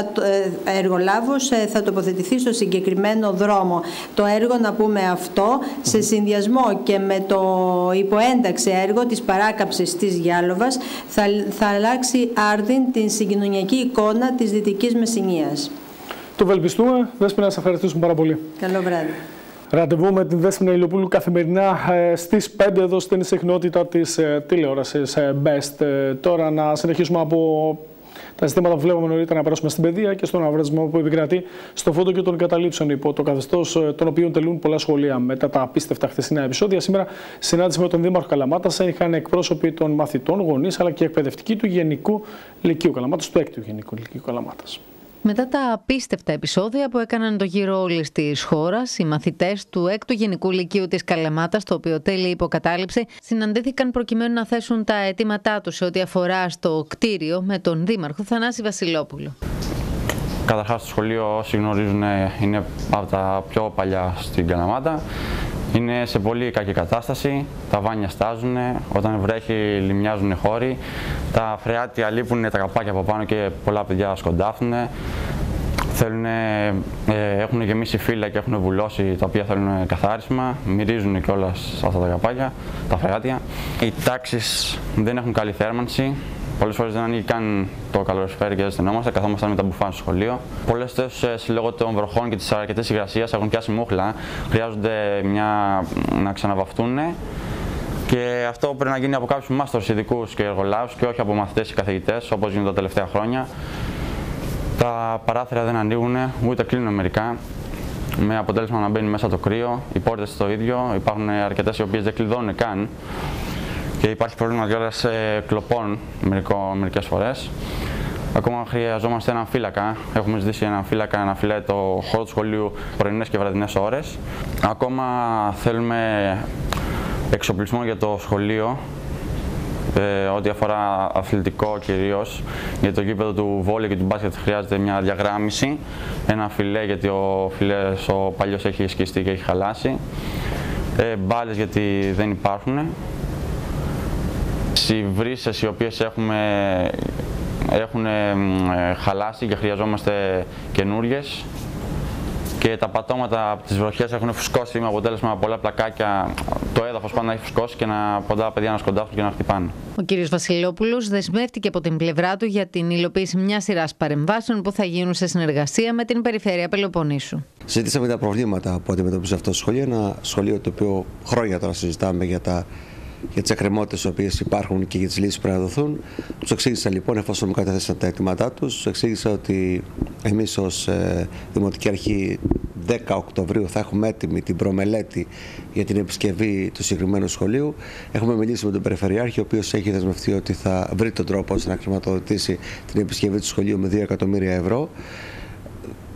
εργολάβος θα τοποθετηθεί στο συγκεκριμένο δρόμο. Το έργο, να πούμε αυτό, σε συνδυασμό και με το υποένταξη έργο της παράκαμψης της Γιάλοβας, θα αλλάξει άρδιν την συγκοινωνιακή εικόνα της Δυτικής Μεσσηνίας. Το ευελπιστούμε. Δέσποινα, να σας ευχαριστήσουμε πάρα πολύ. Καλό βράδυ. Ραντεβού με την Δέσποινα Ηλιοπούλου καθημερινά στις 5 εδώ στην συχνότητα της τηλεόρασης Best. Τώρα να συνεχίσουμε από τα ζητήματα που βλέπαμε νωρίτερα, να περάσουμε στην παιδεία και στον αναβρασμό που επικρατεί στο φόντο και των καταλήψεων υπό το καθεστώς των οποίων τελούν πολλά σχολεία. Μετά τα απίστευτα χθεσινά επεισόδια, σήμερα συνάντηση με τον Δήμαρχο Καλαμάτας είχαν εκπρόσωποι των μαθητών, γονείς αλλά και εκπαιδευτικοί του Γενικού Λυκείου Καλαμάτας, του 6ου Γενικού Λυκείου Καλαμάτας. Μετά τα απίστευτα επεισόδια που έκαναν το γύρο όλης της χώρας, οι μαθητές του 6ου Γενικού Λυκείου της Καλαμάτας, το οποίο τέλει υποκατάληψη, συναντήθηκαν προκειμένου να θέσουν τα αιτήματά τους σε ό,τι αφορά στο κτίριο με τον Δήμαρχο Θανάση Βασιλόπουλο. Καταρχάς, το σχολείο, όσοι γνωρίζουν, είναι από τα πιο παλιά στην Καλαμάτα. Είναι σε πολύ κακή κατάσταση, τα βάνια στάζουν, όταν βρέχει λιμιάζουν χώροι, τα φρεάτια λείπουν, τα καπάκια από πάνω και πολλά παιδιά σκοντάφτουν. Έχουν γεμίσει φύλλα και έχουν βουλώσει, τα οποία θέλουν καθάρισμα, μυρίζουν κιόλας αυτά τα καπάκια, τα φρεάτια. Οι τάξεις δεν έχουν καλή θέρμανση. Πολλές φορές δεν ανοίγει καν το καλορισφαίρι και δεν στενόμαστε, καθόμασταν με τα μπουφάν στο σχολείο. Πολλές θέσεις λόγω των βροχών και της αρκετής υγρασίας έχουν πιάσει μούχλα, χρειάζονται να ξαναβαφτούν. Και αυτό πρέπει να γίνει από κάποιους μάστορες ειδικούς και εργολάβους και όχι από μαθητές ή καθηγητές, όπως γίνεται τα τελευταία χρόνια. Τα παράθυρα δεν ανοίγουν, ούτε κλείνουν μερικά, με αποτέλεσμα να μπαίνει μέσα το κρύο. Οι πόρτες το ίδιο, υπάρχουν αρκετές οι οποίες δεν κλειδώνουν καν. Και υπάρχει πρόβλημα κιόλας κλοπών μερικές φορές. Ακόμα χρειαζόμαστε έναν φύλακα. Έχουμε ζητήσει έναν φύλακα να φυλάει το χώρο του σχολείου πρωινές και βραδινές ώρες. Ακόμα θέλουμε εξοπλισμό για το σχολείο, ό,τι αφορά αθλητικό κυρίως. Για το γήπεδο του βόλεϊ και του μπάσκετ χρειάζεται μια διαγράμμιση. Ένα φιλέ, γιατί ο φιλές ο παλιός έχει σκιστεί και έχει χαλάσει. Μπάλες, γιατί δεν υπάρχουν. Οι βρύσες οι οποίες έχουν χαλάσει και χρειαζόμαστε καινούριες, και τα πατώματα από τις βροχές έχουν φουσκώσει με αποτέλεσμα πολλά πλακάκια, το έδαφος πάνω να έχει φουσκώσει και πολλά παιδιά να σκοντάφτουν και να χτυπάνε. Ο κύριος Βασιλόπουλος δεσμεύτηκε από την πλευρά του για την υλοποίηση μιας σειράς παρεμβάσεων που θα γίνουν σε συνεργασία με την Περιφέρεια Πελοποννήσου. Συζητήσαμε τα προβλήματα που αντιμετωπίζει αυτό το σχολείο, ένα σχολείο το οποίο χρόνια τώρα συζητάμε για τις εκκρεμότητες οι οποίες υπάρχουν και για τις λύσεις που πρέπει να δοθούν. Τους εξήγησα λοιπόν, εφόσον μου κατέθεσαν τα αιτήματά τους, τους εξήγησα ότι εμείς ως Δημοτική Αρχή 10 Οκτωβρίου θα έχουμε έτοιμη την προμελέτη για την επισκευή του συγκεκριμένου σχολείου. Έχουμε μιλήσει με τον Περιφερειάρχη, ο οποίος έχει δεσμευτεί ότι θα βρει τον τρόπο ώστε να χρηματοδοτήσει την επισκευή του σχολείου με 2 εκατομμύρια ευρώ.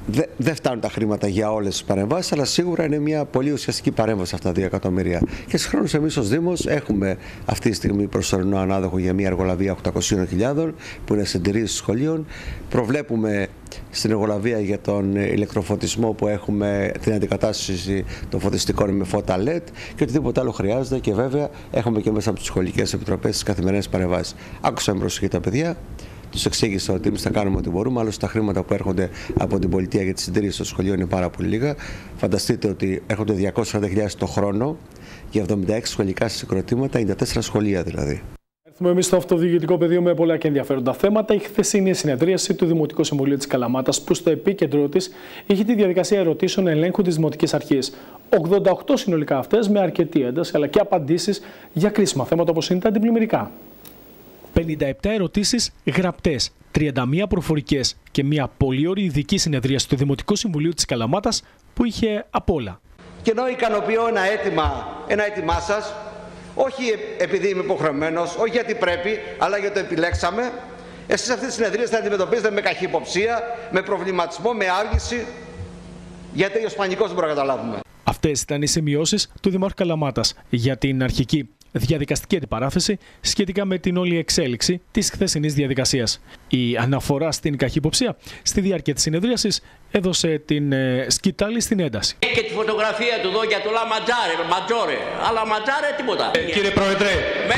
δεν φτάνουν τα χρήματα για όλες τις παρεμβάσεις, αλλά σίγουρα είναι μια πολύ ουσιαστική παρέμβαση αυτά τα 2 εκατομμύρια. Και συγχρόνως εμείς ως Δήμος έχουμε αυτή τη στιγμή προσωρινό ανάδοχο για μια εργολαβία 800.000 που είναι συντηρήσεις σχολείων. Προβλέπουμε στην εργολαβία για τον ηλεκτροφωτισμό που έχουμε την αντικατάσταση των φωτιστικών με φώτα LED και οτιδήποτε άλλο χρειάζεται, και βέβαια έχουμε και μέσα από τις σχολικές επιτροπές τις καθημερινές παρεμβάσεις. Άκουσα με προσοχή τα παιδιά. Τους εξήγησα ότι εμείς θα κάνουμε ό,τι μπορούμε. Άλλωστε, τα χρήματα που έρχονται από την πολιτεία για τη συντήρηση των σχολείων είναι πάρα πολύ λίγα. Φανταστείτε ότι έρχονται 240.000 το χρόνο για 76 σχολικά συγκροτήματα, 94 σχολεία δηλαδή. Έρθουμε εμείς στο αυτοδιοικητικό πεδίο με πολλά και ενδιαφέροντα θέματα. Η χθεσινή συνεδρίαση του Δημοτικού Συμβουλίου της Καλαμάτας, που στο επίκεντρό της είχε τη διαδικασία ερωτήσεων ελέγχου της Δημοτικής Αρχής. 88 συνολικά αυτές, με αρκετή ένταση αλλά και απαντήσεις για κρίσιμα θέματα όπως είναι τα αντιπλημμυρικά. 57 ερωτήσεις γραπτές, 31 προφορικές και μια πολύ ωραία ειδική συνεδρίαση του Δημοτικού Συμβουλίου της Καλαμάτας που είχε απ' όλα. Και ενώ ικανοποιώ ένα αίτημά σας, όχι επειδή είμαι υποχρεωμένος, όχι γιατί πρέπει, αλλά γιατί το επιλέξαμε, εσείς αυτή τη συνεδρία θα αντιμετωπίσετε με καχυποψία, με προβληματισμό, με άργηση, γιατί τέτοιος πανικός δεν μπορούμε να καταλάβουμε. Αυτές ήταν οι σημειώσεις του Δημάρχου Καλαμάτας για την αρχική διαδικαστική αντιπαράθεση σχετικά με την όλη εξέλιξη της χθεσινής διαδικασίας. Η αναφορά στην καχυποψία στη διάρκεια της συνεδρίασης έδωσε την σκητάλη στην ένταση. Και τη φωτογραφία του εδώ για το Λα Ματζόρε, αλλά Ματζάρε τίποτα. Κύριε Πρόεδρε,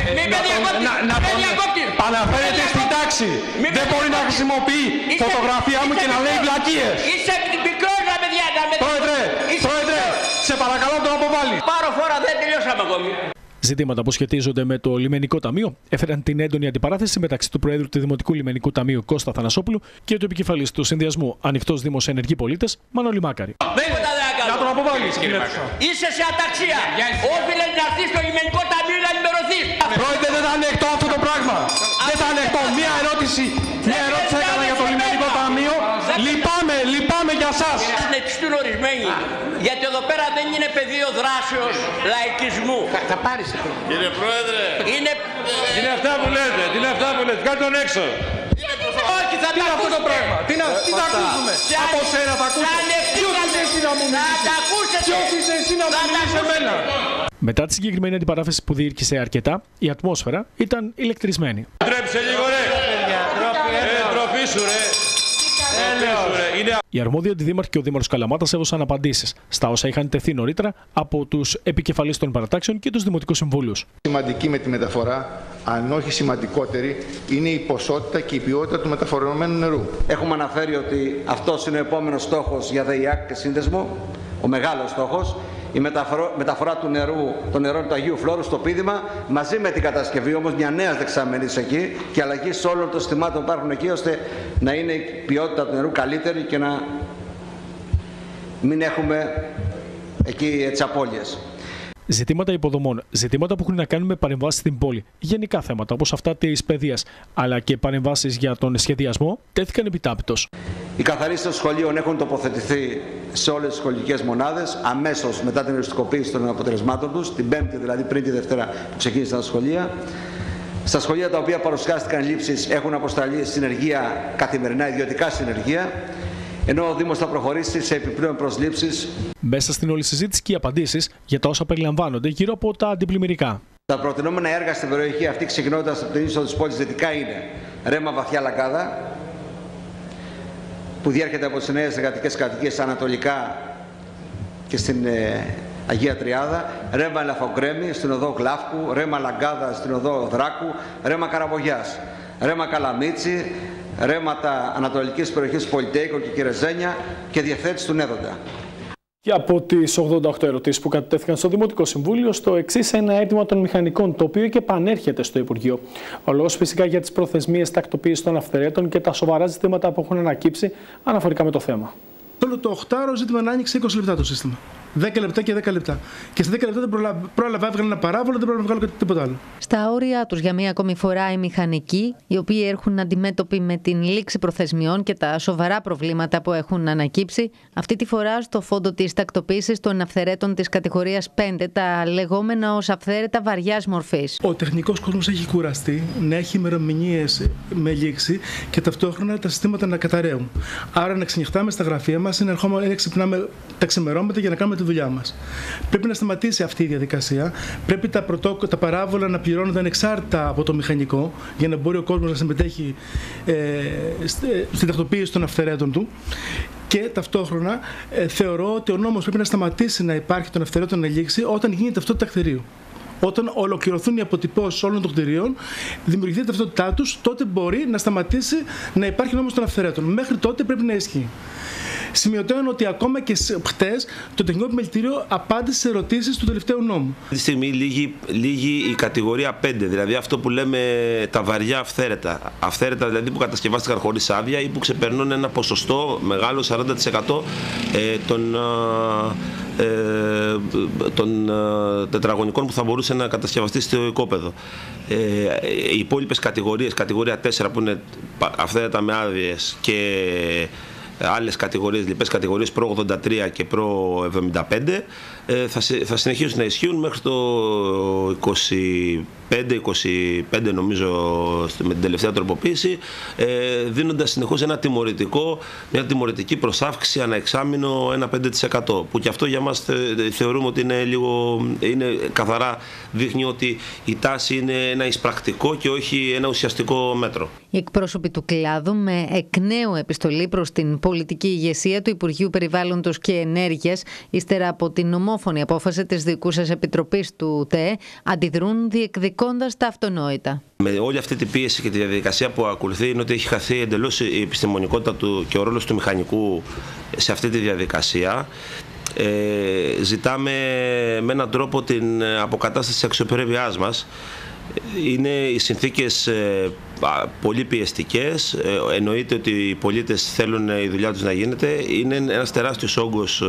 αναφέρεται στην τάξη. Δεν μπορεί να χρησιμοποιεί φωτογραφία μου και να λέει βλακίες. Είσαι μικρός να παιδιά. Πρόεδρε, σε παρακαλώ τον αποβάλει. Πάρω φορά, δεν τελειώσαμε ακόμη. Ζητήματα που σχετίζονται με το Λιμενικό Ταμείο έφεραν την έντονη αντιπαράθεση μεταξύ του Προέδρου του Δημοτικού Λιμενικού Ταμείου Κώστα Θανασόπουλου και του επικεφαλής του Συνδυασμού Ανοιχτός Δήμος Ενεργοί Πολίτες Μανώλη Μάκαρη. Να τον αποβάλεις, κύριε. Είσαι σε αταξία. Όφιλες να έρθεις στο Λιμενικό Ταμείο να ενημερωθείς. Πρόεδρε, δεν θα ανεχτώ αυτό το πράγμα. Δεν θα ανεχτώ. Μία ερώτηση έκανα για το Λιμενικό Ταμείο. Λυπάμαι για σας. Να συνεχιστούν ορισμένοι. Γιατί εδώ πέρα δεν είναι πεδίο δράσεως λαϊκισμού. Θα πάρεις. Κύριε Πρόεδρε. Τι είναι αυτά που λέτε, βγάλτε τον έξω. Όχι, θα πει αυτό το πράγμα. Τι θα ακούσουμε. Από σένα θα ακούσουμε. Ποιος είσαι εσύ να μου μιλήσεις. Ποιος είσαι εσύ να μου μιλήσεις εμένα. Μετά τη συγκεκριμένη αντιπαράθεση που διήρκησε αρκετά, η ατμόσφαιρα ήταν ηλεκτρισμένη. Τρέψε λίγο ρε. Τροφή σου ρε. Οι αρμόδιοι αντιδήμαρχοι και ο Δήμαρχος Καλαμάτας έδωσαν απαντήσεις στα όσα είχαν τεθεί νωρίτερα από τους επικεφαλείς των παρατάξεων και τους δημοτικούς συμβούλους. Σημαντική με τη μεταφορά, αν όχι σημαντικότερη, είναι η ποσότητα και η ποιότητα του μεταφορεμένου νερού. Έχουμε αναφέρει ότι αυτός είναι ο επόμενος στόχος για ΔΕΙΑΚ και σύνδεσμο, ο μεγάλος στόχος. Η μεταφορά του νερών του Αγίου Φλόρου στο Πίδημα, μαζί με την κατασκευή όμως μια νέα δεξαμενής εκεί και αλλαγή σε όλων των συστημάτων που υπάρχουν εκεί, ώστε να είναι η ποιότητα του νερού καλύτερη και να μην έχουμε εκεί έτσι απώλειες. Ζητήματα υποδομών, ζητήματα που έχουν να κάνουν με παρεμβάσεις στην πόλη, γενικά θέματα όπως αυτά της παιδείας, αλλά και παρεμβάσεις για τον σχεδιασμό, τέθηκαν επιτάπητος. Οι καθαριστές των σχολείων έχουν τοποθετηθεί σε όλες τις σχολικές μονάδες αμέσως μετά την οριστικοποίηση των αποτελεσμάτων τους, την Πέμπτη δηλαδή πριν τη Δευτέρα που ξεκίνησαν τα σχολεία. Στα σχολεία τα οποία παρουσιάστηκαν λήψεις έχουν αποσταλεί συνεργεία καθημερινά, ιδιωτικά συνεργεία, ενώ ο Δήμος θα προχωρήσει σε επιπλέον προσλήψεις. Μέσα στην όλη συζήτηση και οι απαντήσεις για τα όσα περιλαμβάνονται γύρω από τα αντιπλημμυρικά. Τα προτινόμενα έργα στην περιοχή αυτή, ξεκινώντας από την είσοδο της πόλης δυτικά, είναι ρέμα βαθιά λακάδα, που διέρχεται από τις νέες εργατικές κατοικίες ανατολικά και στην Αγία Τριάδα, ρέμα Ελαφογκρέμη στην οδό Γλάφκου, ρέμα Λαγκάδα στην οδό Δράκου, ρέμα Καραβογιάς, ρέμα Καλαμίτσι, ρέματα ανατολικής περιοχής Πολυτέικο και Κυρεζένια και διευθέτηση του Νέδοντα. Και από τις 88 ερωτήσεις που κατατέθηκαν στο Δημοτικό Συμβούλιο, στο εξής ένα αίτημα των μηχανικών, το οποίο και επανέρχεται στο Υπουργείο. Ο λόγος φυσικά για τις προθεσμίες τακτοποίησης των αυθαιρέτων και τα σοβαρά ζητήματα που έχουν ανακύψει αναφορικά με το θέμα. Όλο το 8ωρο ζήτημα να άνοιξε 20 λεπτά το σύστημα. 10 λεπτά και 10 λεπτά. Και σε 10 λεπτά δεν πρόλαβα, έβγαλα ένα παράβολο, δεν πρόλαβα να βγάλω τίποτα άλλο. Στα όρια τους για μία ακόμη φορά οι μηχανικοί, οι οποίοι έρχονται αντιμέτωποι με την λήξη προθεσμιών και τα σοβαρά προβλήματα που έχουν ανακύψει, αυτή τη φορά στο φόντο της τακτοποίησης των αυθαιρέτων της κατηγορίας 5, τα λεγόμενα ως αυθαίρετα βαριάς μορφής. Ο τεχνικός κόσμος έχει κουραστεί να έχει ημερομηνίες με λήξη και ταυτόχρονα τα συστήματα να καταραίουν. Άρα να ξενυχτάμε στα γραφεία μας ή να ξυπνάμε τα ξημερώματα για να κάνουμε τη δουλειά μας. Πρέπει να σταματήσει αυτή η διαδικασία. Πρέπει τα παράβολα να πληρώνονται ανεξάρτητα από το μηχανικό για να μπορεί ο κόσμος να συμμετέχει στην τακτοποίηση των αυθαιρέτων του. Και ταυτόχρονα θεωρώ ότι ο νόμος πρέπει να σταματήσει να υπάρχει των αυθαιρέτων να λήξει όταν γίνει η ταυτότητα κτηρίου. Όταν ολοκληρωθούν οι αποτυπώσεις όλων των κτηρίων, δημιουργηθεί η ταυτότητά τους, τότε μπορεί να σταματήσει να υπάρχει νόμος των αυθαιρέτων. Μέχρι τότε πρέπει να ισχύει. Σημειωτέων ότι ακόμα και χτες το Τεχνικό Επιμελητήριο απάντησε σε ερωτήσεις του τελευταίου νόμου. Αυτή τη στιγμή λύγει η κατηγορία 5, δηλαδή αυτό που λέμε τα βαριά αυθαίρετα. Αυθαίρετα δηλαδή που κατασκευάστηκαν χωρίς άδεια ή που ξεπερνούν ένα ποσοστό μεγάλο 40% των τετραγωνικών που θα μπορούσε να κατασκευαστεί στο οικόπεδο. Οι υπόλοιπες κατηγορίες, κατηγορία 4 που είναι αυθαίρετα με άδειες και άλλες κατηγορίες, λοιπές κατηγορίες προ 83 και προ 75 θα συνεχίσουν να ισχύουν μέχρι το 25 νομίζω με την τελευταία τροποποίηση, δίνοντας συνεχώς μια τιμωρητική προσάυξη ανά εξάμηνο 1,5%, που και αυτό για μας θεωρούμε ότι είναι καθαρά, δείχνει ότι η τάση είναι ένα εισπρακτικό και όχι ένα ουσιαστικό μέτρο. Οι εκπρόσωποι του κλάδου, με εκ νέου επιστολή προς την πολιτική ηγεσία του Υπουργείου Περιβάλλοντος και Ενέργειας, ύστερα από την ομόφωνη απόφαση της δικούσας επιτροπής του ΤΕΕ, αντιδρούν διεκδικώντας τα αυτονόητα. Με όλη αυτή την πίεση και τη διαδικασία που ακολουθεί είναι ότι έχει χαθεί εντελώς η επιστημονικότητα του και ο ρόλος του μηχανικού σε αυτή τη διαδικασία. Ζητάμε με έναν τρόπο την αποκατάσταση της αξιοπρέπειάς μας. Είναι οι συνθήκες πολύ πιεστικές, εννοείται ότι οι πολίτες θέλουν η δουλειά τους να γίνεται, είναι ένας τεράστιος όγκος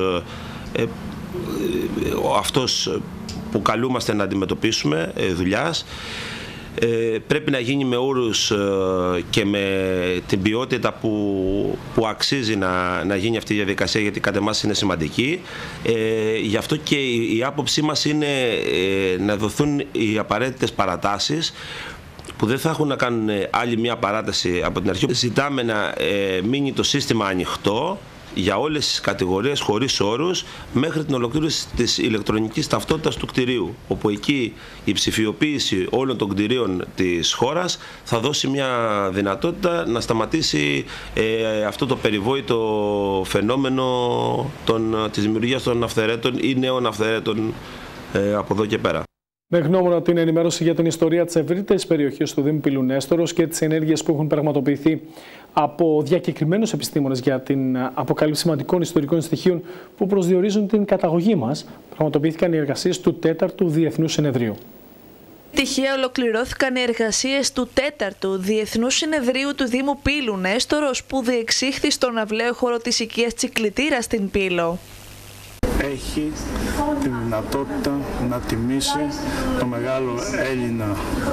αυτός που καλούμαστε να αντιμετωπίσουμε δουλειάς. Πρέπει να γίνει με όρους και με την ποιότητα που αξίζει να γίνει αυτή η διαδικασία, γιατί κατά εμάς είναι σημαντική. Γι' αυτό και η άποψή μας είναι να δοθούν οι απαραίτητες παρατάσεις που δεν θα έχουν να κάνουν άλλη μια παράταση από την αρχή. Ζητάμε να μείνει το σύστημα ανοιχτό για όλες τις κατηγορίες χωρίς όρους μέχρι την ολοκλήρωση της ηλεκτρονικής ταυτότητας του κτηρίου, όπου εκεί η ψηφιοποίηση όλων των κτηρίων της χώρας θα δώσει μια δυνατότητα να σταματήσει αυτό το περιβόητο φαινόμενο της δημιουργίας των αυθαιρέτων ή νέων αυθαιρέτων από εδώ και πέρα. Με γνώμονα την ενημέρωση για την ιστορία της ευρύτερης περιοχής του Δήμου Πύλου Νέστορος και τις ενέργειες που έχουν πραγματοποιηθεί από διακεκριμένους επιστήμονες για την αποκάλυψη σημαντικών ιστορικών στοιχείων που προσδιορίζουν την καταγωγή μας, πραγματοποιήθηκαν οι εργασίες του 4ου Διεθνούς Συνεδρίου. Τυχαία ολοκληρώθηκαν οι εργασίες του 4ου Διεθνούς Συνεδρίου του Δήμου Πύλου Νέστορος, που διεξήχθη στον αυλαίο χώρο της οικίας Τσικλητήρα στην Πύλο. Έχει τη δυνατότητα να τιμήσει το μεγάλο Έλληνα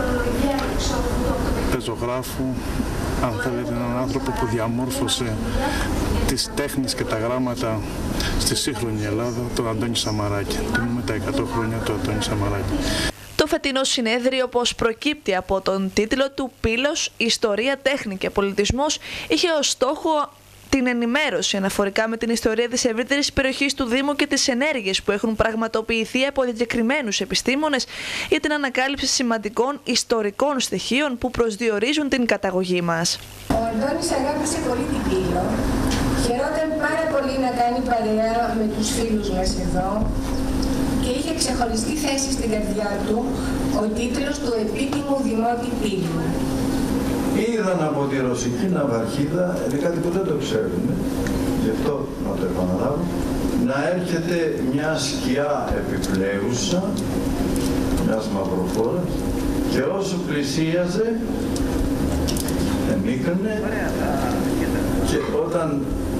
πεζογράφο, αν θέλετε έναν άνθρωπο που διαμόρφωσε τις τέχνες και τα γράμματα στη σύγχρονη Ελλάδα, τον Αντώνη Σαμαράκη. Τιμούμε τα 100 χρόνια του Αντώνη Σαμαράκη. Το φετινό συνέδριο, όπως προκύπτει από τον τίτλο του «Πύλος, Ιστορία, Τέχνη και Πολιτισμός», είχε ως στόχο την ενημέρωση αναφορικά με την ιστορία της ευρύτερης περιοχής του Δήμου και τις ενέργειες που έχουν πραγματοποιηθεί από διακεκριμένους επιστήμονες για την ανακάλυψη σημαντικών ιστορικών στοιχείων που προσδιορίζουν την καταγωγή μας. Ο Αντώνης αγάπησε πολύ την Πύλο. Χαιρόταν πάρα πολύ να κάνει παρέα με τους φίλους μας εδώ και είχε ξεχωριστή θέση στην καρδιά του ο τίτλος του επίτιμου Δημότη Πύλου. Είδαν από τη ρωσική ναυαρχίδα, είναι κάτι που δεν το ξέρουν, γι' αυτό να το επαναλάβω, να έρχεται μια σκιά επιπλέουσα, μιας μαυροφόρας, και όσο πλησίαζε, εμίκρινε, και όταν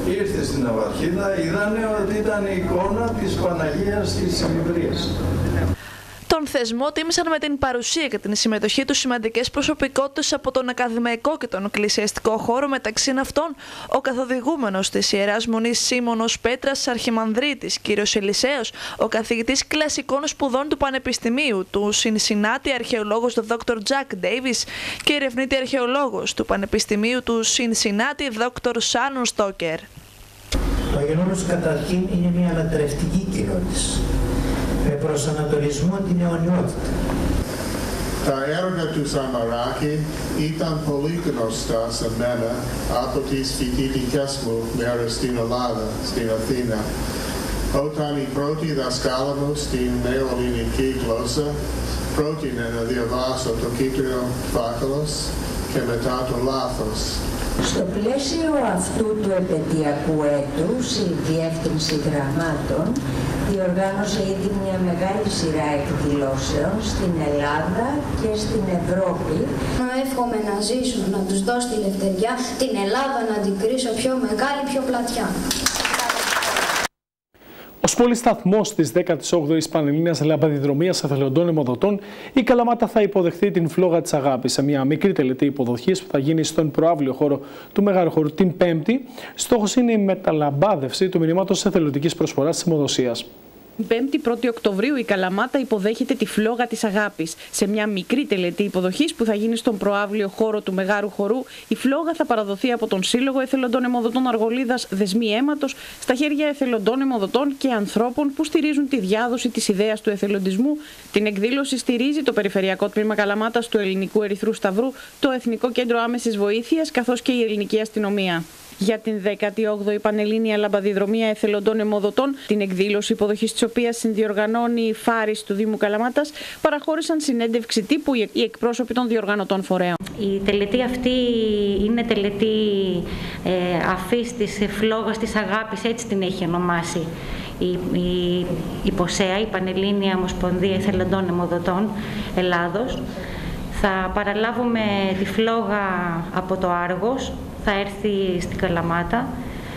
ήρθε στην Ναυαρχίδα, είδανε ότι ήταν η εικόνα της Παναγίας της Λιβρίας. Τον θεσμό τίμησαν με την παρουσία και την συμμετοχή του σημαντικές προσωπικότητες από τον ακαδημαϊκό και τον εκκλησιαστικό χώρο, μεταξύ αυτών ο καθοδηγούμενος της Ιεράς Μονής Σίμωνος Πέτρας Αρχιμανδρίτης, κύριος Ελισέος, ο καθηγητής κλασικών σπουδών του Πανεπιστημίου του Σινσινάτι, αρχαιολόγος Dr. Jack Davis και ερευνήτη αρχαιολόγος του Πανεπιστημίου του Σινσινάτι, Dr. Shannon Stoker. Το γεγονός καταρχήν είναι μια ανατρευτική κοινότητα, με προσανατολισμό την αιωνιότητα. Τα έργα του Σαμαράκη ήταν πολύ γνωστά σε μένα από τις φοιτητικές μου μέρες στην Ελλάδα, στην Αθήνα. Όταν η πρώτη δασκάλα μου στην νεοελληνική γλώσσα πρότεινε να διαβάσω το κείμενο Φάκελος και μετά το λάθος. Στο πλαίσιο αυτού του επαιτειακού έτους, η Διεύθυνση Γραμμάτων διοργάνωσε ήδη μια μεγάλη σειρά εκδηλώσεων στην Ελλάδα και στην Ευρώπη. Εύχομαι να ζήσουν, να τους δώσω τη λευτεριά, την Ελλάδα να την κρίσω πιο μεγάλη, πιο πλατιά. Ως πολυσταθμός της 18ης Πανελλήνιας Λαμπαδιδρομίας Εθελοντών Αιμοδοτών, η Καλαμάτα θα υποδεχθεί την Φλόγα της Αγάπης σε μια μικρή τελετή υποδοχής που θα γίνει στον προαύλιο χώρο του Μεγάλου Χώρου την Πέμπτη. Στόχος είναι η μεταλαμπάδευση του μηνύματος εθελοντικής προσφοράς της αιμοδοσίας. Την 5η 1η Οκτωβρίου η Καλαμάτα υποδέχεται τη Φλόγα της Αγάπης. Σε μια μικρή τελετή υποδοχής που θα γίνει στον προαύλιο χώρο του Μεγάρου Χορού, η Φλόγα θα παραδοθεί από τον Σύλλογο Εθελοντών Αιμοδοτών Αργολίδας Δεσμοί Αίματος στα χέρια εθελοντών αιμοδοτών και ανθρώπων που στηρίζουν τη διάδοση της ιδέας του εθελοντισμού. Την εκδήλωση στηρίζει το Περιφερειακό Τμήμα Καλαμάτας του Ελληνικού Ερυθρού Σταυρού, το Εθνικό Κέντρο Άμεσης Βοήθειας καθώς και η Ελληνική Αστυνομία. Για την 18η Πανελλήνια Λαμπαδιδρομία Εθελοντών Αιμοδοτών, την εκδήλωση υποδοχής της οποίας συνδιοργανώνει η Φάρης του Δήμου Καλαμάτας, παραχώρησαν συνέντευξη τύπου οι εκπρόσωποι των διοργανωτών φορέων. Η τελετή αυτή είναι τελετή αφής της Φλόγας της Αγάπης, έτσι την έχει ονομάσει η ΠΟΣΕΑ, η Πανελλήνια Ομοσπονδία Εθελοντών Αιμοδοτών Ελλάδος. Θα παραλάβουμε τη Φλόγα από το Άργος, θα έρθει στην Καλαμάτα.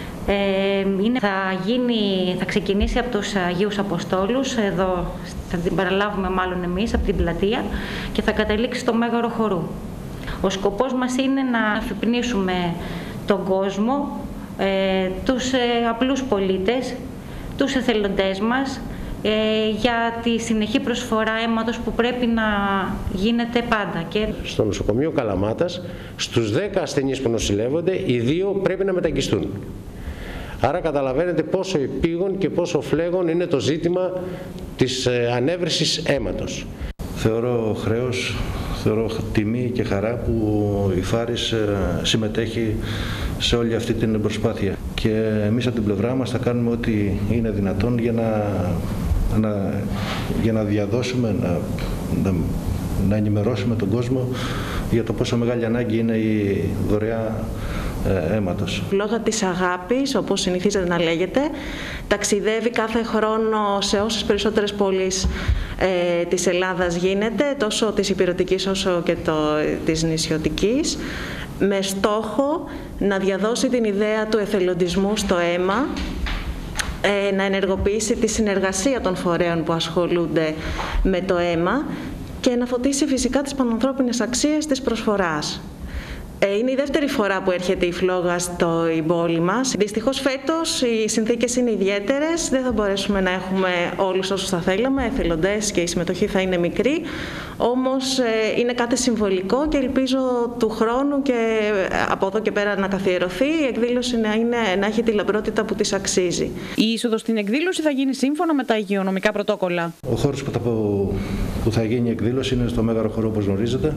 Θα ξεκινήσει από τους Αγίους Αποστόλους, εδώ θα την παραλάβουμε μάλλον εμείς από την πλατεία και θα καταλήξει στο Μέγαρο Χορού. Ο σκοπός μας είναι να αφυπνίσουμε τον κόσμο, τους απλούς πολίτες, τους εθελοντές μας, για τη συνεχή προσφορά αίματος που πρέπει να γίνεται πάντα. Και στο νοσοκομείο Καλαμάτας, στους 10 ασθενείς που νοσηλεύονται, οι 2 πρέπει να μεταγγιστούν. Άρα καταλαβαίνετε πόσο επίγον και πόσο φλέγον είναι το ζήτημα της ανέβρεσης αίματος. Θεωρώ χρέος, θεωρώ τιμή και χαρά που η Φάρης συμμετέχει σε όλη αυτή την προσπάθεια. Και εμείς από την πλευρά μας θα κάνουμε ό,τι είναι δυνατόν για να διαδώσουμε, να ενημερώσουμε τον κόσμο για το πόσο μεγάλη ανάγκη είναι η δωρεά αίματος. Η Φλόγα της Αγάπης, όπως συνηθίζεται να λέγεται, ταξιδεύει κάθε χρόνο σε όσες περισσότερες πόλεις της Ελλάδας γίνεται, τόσο της υπηρετικής όσο και της νησιωτικής, με στόχο να διαδώσει την ιδέα του εθελοντισμού στο αίμα, να ενεργοποιήσει τη συνεργασία των φορέων που ασχολούνται με το αίμα και να φωτίσει φυσικά τις πανανθρώπινες αξίες της προσφοράς. Είναι η δεύτερη φορά που έρχεται η Φλόγα στην πόλη μας. Δυστυχώς φέτος οι συνθήκες είναι ιδιαίτερες, δεν θα μπορέσουμε να έχουμε όλους όσους θα θέλαμε, εθελοντές και η συμμετοχή θα είναι μικρή, όμως είναι κάτι συμβολικό και ελπίζω του χρόνου και από εδώ και πέρα να καθιερωθεί η εκδήλωση να έχει τη λαμπρότητα που της αξίζει. Η είσοδος στην εκδήλωση θα γίνει σύμφωνα με τα υγειονομικά πρωτόκολλα. Ο χώρος που θα γίνει η εκδήλωση είναι στο Μέγαρο Χορό, όπως γνωρίζετε.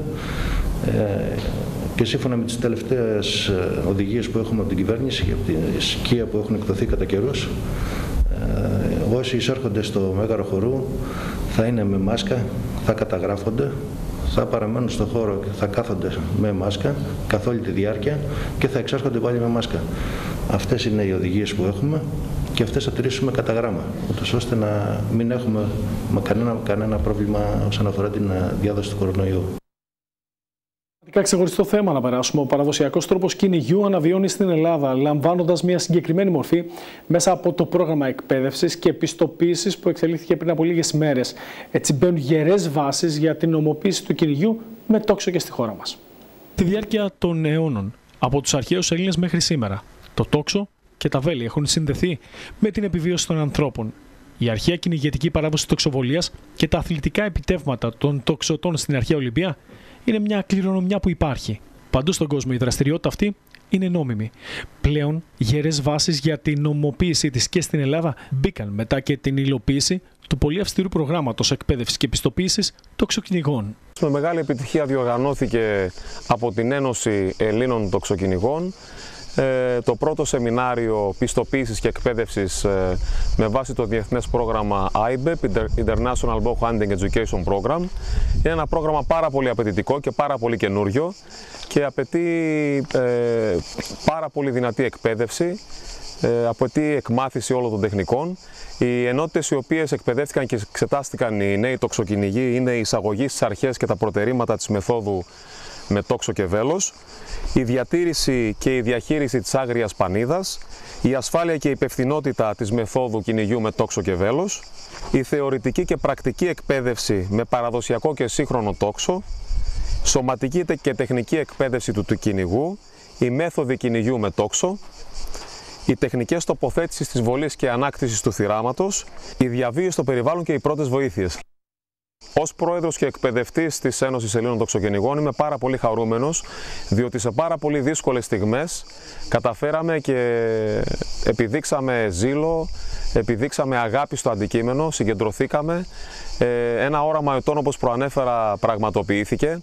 Και σύμφωνα με τις τελευταίες οδηγίες που έχουμε από την κυβέρνηση και από τη σκία που έχουν εκδοθεί κατά καιρούς, όσοι εισέρχονται στο Μέγαρο Χορού θα είναι με μάσκα, θα καταγράφονται, θα παραμένουν στο χώρο και θα κάθονται με μάσκα καθ' όλη τη διάρκεια και θα εξέρχονται πάλι με μάσκα. Αυτές είναι οι οδηγίες που έχουμε και αυτές θα τηρήσουμε κατά γράμμα, ώστε να μην έχουμε κανένα πρόβλημα όσον αφορά την διάδοση του κορονοϊού. Ένα ξεχωριστό θέμα να περάσουμε. Ο παραδοσιακός τρόπος κυνηγιού αναβιώνει στην Ελλάδα, λαμβάνοντας μια συγκεκριμένη μορφή μέσα από το πρόγραμμα εκπαίδευσης και επιστοποίησης που εξελίχθηκε πριν από λίγες μέρες. Έτσι, μπαίνουν γερές βάσεις για την νομοποίηση του κυνηγιού με τόξο και στη χώρα μας. Τη διάρκεια των αιώνων, από τους αρχαίους Έλληνες μέχρι σήμερα, το τόξο και τα βέλη έχουν συνδεθεί με την επιβίωση των ανθρώπων. Η αρχαία κυνηγετική παράδοση τοξοβολίας και τα αθλητικά επιτεύγματα των τοξωτών στην αρχαία Ολυμπία είναι μια κληρονομιά που υπάρχει. Παντού στον κόσμο η δραστηριότητα αυτή είναι νόμιμη. Πλέον, γερές βάσεις για την νομοποίησή της και στην Ελλάδα μπήκαν μετά και την υλοποίηση του πολύ αυστηρού προγράμματος εκπαίδευσης και πιστοποίησης τοξοκυνηγών. Με μεγάλη επιτυχία διοργανώθηκε από την Ένωση Ελλήνων Τοξοκυνηγών το πρώτο σεμινάριο πιστοποίησης και εκπαίδευσης με βάση το διεθνές πρόγραμμα IBEP, International Bow Hunting Education Program. Είναι ένα πρόγραμμα πάρα πολύ απαιτητικό και πάρα πολύ καινούριο και απαιτεί πάρα πολύ δυνατή εκπαίδευση, απαιτεί εκμάθηση όλων των τεχνικών. Οι ενότητες οι οποίες εκπαιδεύτηκαν και εξετάστηκαν οι νέοι τοξοκυνηγοί είναι η εισαγωγή στις αρχές και τα προτερήματα της μεθόδου με τόξο και βέλος, η διατήρηση και η διαχείριση της άγριας πανίδας, η ασφάλεια και η υπευθυνότητα της μεθόδου κυνηγιού με τόξο και βέλος, η θεωρητική και πρακτική εκπαίδευση με παραδοσιακό και σύγχρονο τόξο, σωματική και τεχνική εκπαίδευση του κυνηγού, η μέθοδοι κυνηγιού με τόξο, οι τεχνικές τοποθέτησης της βολής και ανάκτησης του θυράματος, η διαβίωση στο περιβάλλον και οι πρώτες βοήθειες. Ως πρόεδρος και εκπαιδευτής της Ένωσης Ελλήνων Τοξοκυνηγών είμαι πάρα πολύ χαρούμενος, διότι σε πάρα πολύ δύσκολες στιγμές καταφέραμε και επιδείξαμε ζήλο, επιδείξαμε αγάπη στο αντικείμενο, συγκεντρωθήκαμε. Ένα όραμα ετών, όπως προανέφερα, πραγματοποιήθηκε.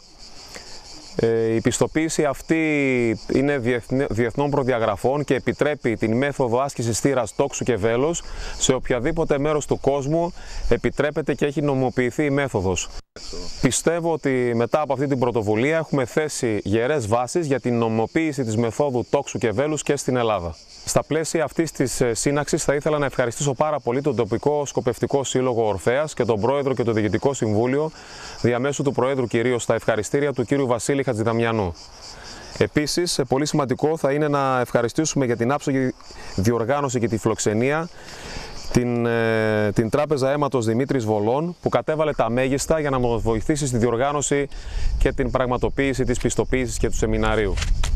Η πιστοποίηση αυτή είναι διεθνών προδιαγραφών και επιτρέπει την μέθοδο άσκησης θύρας τόξου και βέλος σε οποιαδήποτε μέρος του κόσμου επιτρέπεται και έχει νομιμοποιηθεί η μέθοδος. Πιστεύω ότι μετά από αυτή την πρωτοβουλία έχουμε θέσει γερές βάσεις για την νομιμοποίηση της μεθόδου τόξου και βέλους και στην Ελλάδα. Στα πλαίσια αυτής της σύναξης θα ήθελα να ευχαριστήσω πάρα πολύ τον τοπικό σκοπευτικό σύλλογο Ορφέας και τον πρόεδρο και το διοικητικό συμβούλιο διαμέσου του προέδρου κυρίως στα ευχαριστήρια του κύριου Βασίλη Χατζηδαμιανού. Επίσης, πολύ σημαντικό θα είναι να ευχαριστήσουμε για την άψογη διοργάνωση και τη φιλοξενία την Τράπεζα Αίματος Δημήτρης Βολών που κατέβαλε τα μέγιστα για να μας βοηθήσει στη διοργάνωση και την πραγματοποίηση της πιστοποίησης και του σεμιναρίου.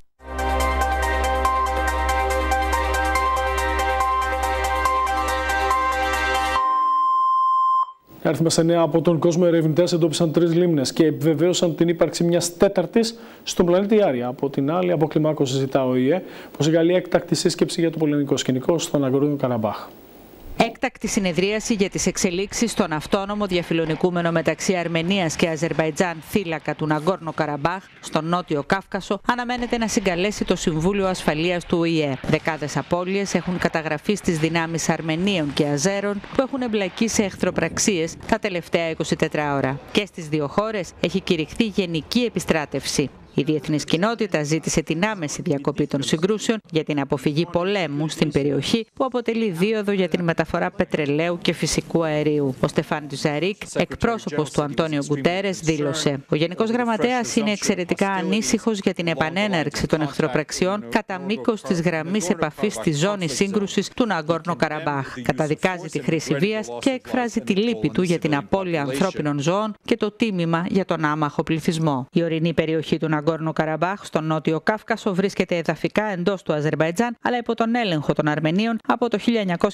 Έρθουμε σε νέα από τον κόσμο. Ερευνητές εντόπισαν 3 λίμνες και επιβεβαίωσαν την ύπαρξη μιας 4ης στον πλανήτη Άρια. Από την άλλη, αποκλιμάκωση ζητά ο ΙΕ πως εγκαλεί έκτακτη σύσκεψη για το πολεμικό σκηνικό στον Ναγκόρνο Καραμπάχ. Έκτακτη συνεδρίαση για τις εξελίξεις στον αυτόνομο διαφιλονικούμενο μεταξύ Αρμενίας και Αζερμπαϊτζάν θύλακα του Ναγκόρνο Καραμπάχ στον Νότιο Κάφκασο αναμένεται να συγκαλέσει το Συμβούλιο Ασφαλείας του ΟΗΕ. Δεκάδες απώλειες έχουν καταγραφεί στις δυνάμεις Αρμενίων και Αζέρων που έχουν εμπλακεί σε εχθροπραξίες τα τελευταία 24 ώρα. Και στις δύο χώρες έχει κηρυχθεί γενική επιστράτευση. Η διεθνής κοινότητα ζήτησε την άμεση διακοπή των συγκρούσεων για την αποφυγή πολέμου στην περιοχή που αποτελεί δίωδο για την μεταφορά πετρελαίου και φυσικού αερίου. Ο Στεφάν Ντουζαρίκ, εκπρόσωπος του Αντώνιο Γκουτέρες, δήλωσε: «Ο Γενικός Γραμματέας είναι εξαιρετικά ανήσυχος για την επανέναρξη των εχθροπραξιών κατά μήκος της γραμμής επαφής στη ζώνη σύγκρουσης του Ναγκόρνο Καραμπάχ. Καταδικάζει τη χρήση βίας και εκφράζει τη λύπη του για την απώλεια ανθρώπινων ζώων και το τίμημα για τον άμαχο πληθυσμό». Η ορεινή περιοχή του Ναγκόρνο Καραμπάχ στον Νότιο Κάφκασο βρίσκεται εδαφικά εντός του Αζερμπαϊτζάν αλλά υπό τον έλεγχο των Αρμενίων από το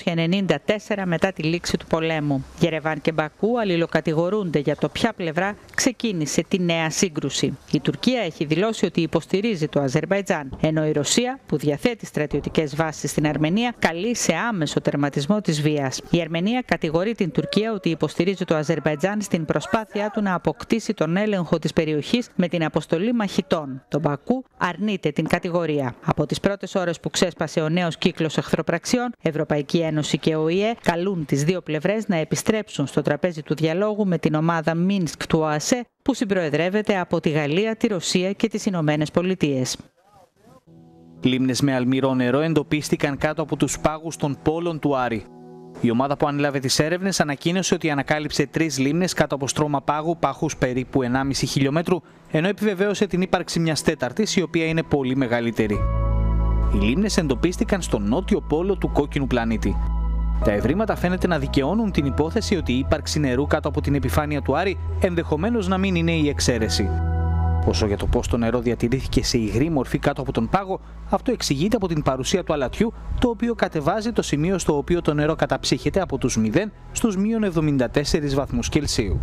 1994 μετά τη λήξη του πολέμου. Γερεβάν και Μπακού αλληλοκατηγορούνται για το ποια πλευρά ξεκίνησε τη νέα σύγκρουση. Η Τουρκία έχει δηλώσει ότι υποστηρίζει το Αζερμπαϊτζάν, ενώ η Ρωσία, που διαθέτει στρατιωτικές βάσεις στην Αρμενία, καλεί σε άμεσο τερματισμό της βίας. Η Αρμενία κατηγορεί την Τουρκία ότι υποστηρίζει το Αζερμπαϊτζάν στην προσπάθειά του να αποκτήσει τον έλεγχο της περιοχής με την αποστολή μαχητών. Το Μπακού αρνείται την κατηγορία. Από τις πρώτες ώρες που ξέσπασε ο νέος κύκλος εχθροπραξιών, Ευρωπαϊκή Ένωση και ο ΟΗΕ καλούν τις δύο πλευρές να επιστρέψουν στο τραπέζι του διαλόγου με την ομάδα Μίνσκ του ΟΑΣΕ, που συμπροεδρεύεται από τη Γαλλία, τη Ρωσία και τις Ηνωμένες Πολιτείες. Λίμνες με αλμυρό νερό εντοπίστηκαν κάτω από τους πάγους των πόλων του Άρη. Η ομάδα που ανέλαβε τις έρευνες ανακοίνωσε ότι ανακάλυψε 3 λίμνες κάτω από στρώμα πάγου, πάχους περίπου 1,5 χιλιόμετρου, ενώ επιβεβαίωσε την ύπαρξη μιας τέταρτης, η οποία είναι πολύ μεγαλύτερη. Οι λίμνες εντοπίστηκαν στο νότιο πόλο του κόκκινου πλανήτη. Τα ευρήματα φαίνεται να δικαιώνουν την υπόθεση ότι η ύπαρξη νερού κάτω από την επιφάνεια του Άρη ενδεχομένως να μην είναι η εξαίρεση. Όσο για το πώς το νερό διατηρήθηκε σε υγρή μορφή κάτω από τον πάγο, αυτό εξηγείται από την παρουσία του αλατιού, το οποίο κατεβάζει το σημείο στο οποίο το νερό καταψύχεται από τους 0 στους -74 βαθμούς Κελσίου.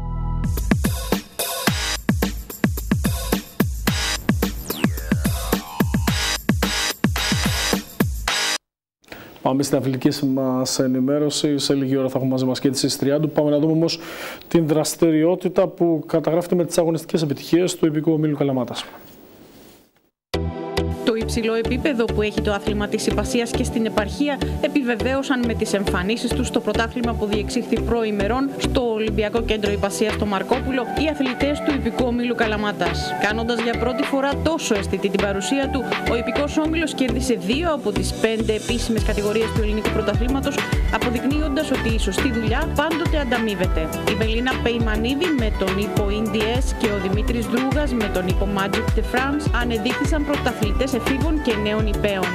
Πάμε στην αθλητική μας ενημέρωση. Σε λίγη ώρα θα έχουμε μαζί μας και τη Σιστριάντου. Πάμε να δούμε όμως την δραστηριότητα που καταγράφεται με τις αγωνιστικές επιτυχίες του Ιππικού Ομίλου Καλαμάτας. Το υψηλό επίπεδο που έχει το άθλημα της Ιππασίας και στην επαρχία επιβεβαίωσαν με τις εμφανίσεις τους στο πρωτάθλημα που διεξήχθη προημερών στο Ολυμπιακό Κέντρο Ιππασίας στο Μαρκόπουλο οι αθλητές του Ιππικού Ομίλου Καλαμάτας. Κάνοντας για πρώτη φορά τόσο αισθητή την παρουσία του, ο Ιππικός Όμιλος κέρδισε 2 από τις 5 επίσημες κατηγορίες του ελληνικού πρωταθλήματος, αποδεικνύοντας ότι η σωστή δουλειά πάντοτε ανταμείβεται. Η Μελίνα Πεϊμανίδη με τον Ίππο Indies και ο Δημήτρης Δρούγας με τον Ίππο Magic de France ανεδείχθησαν πρωταθλητές εφήβων και νέων υπέων.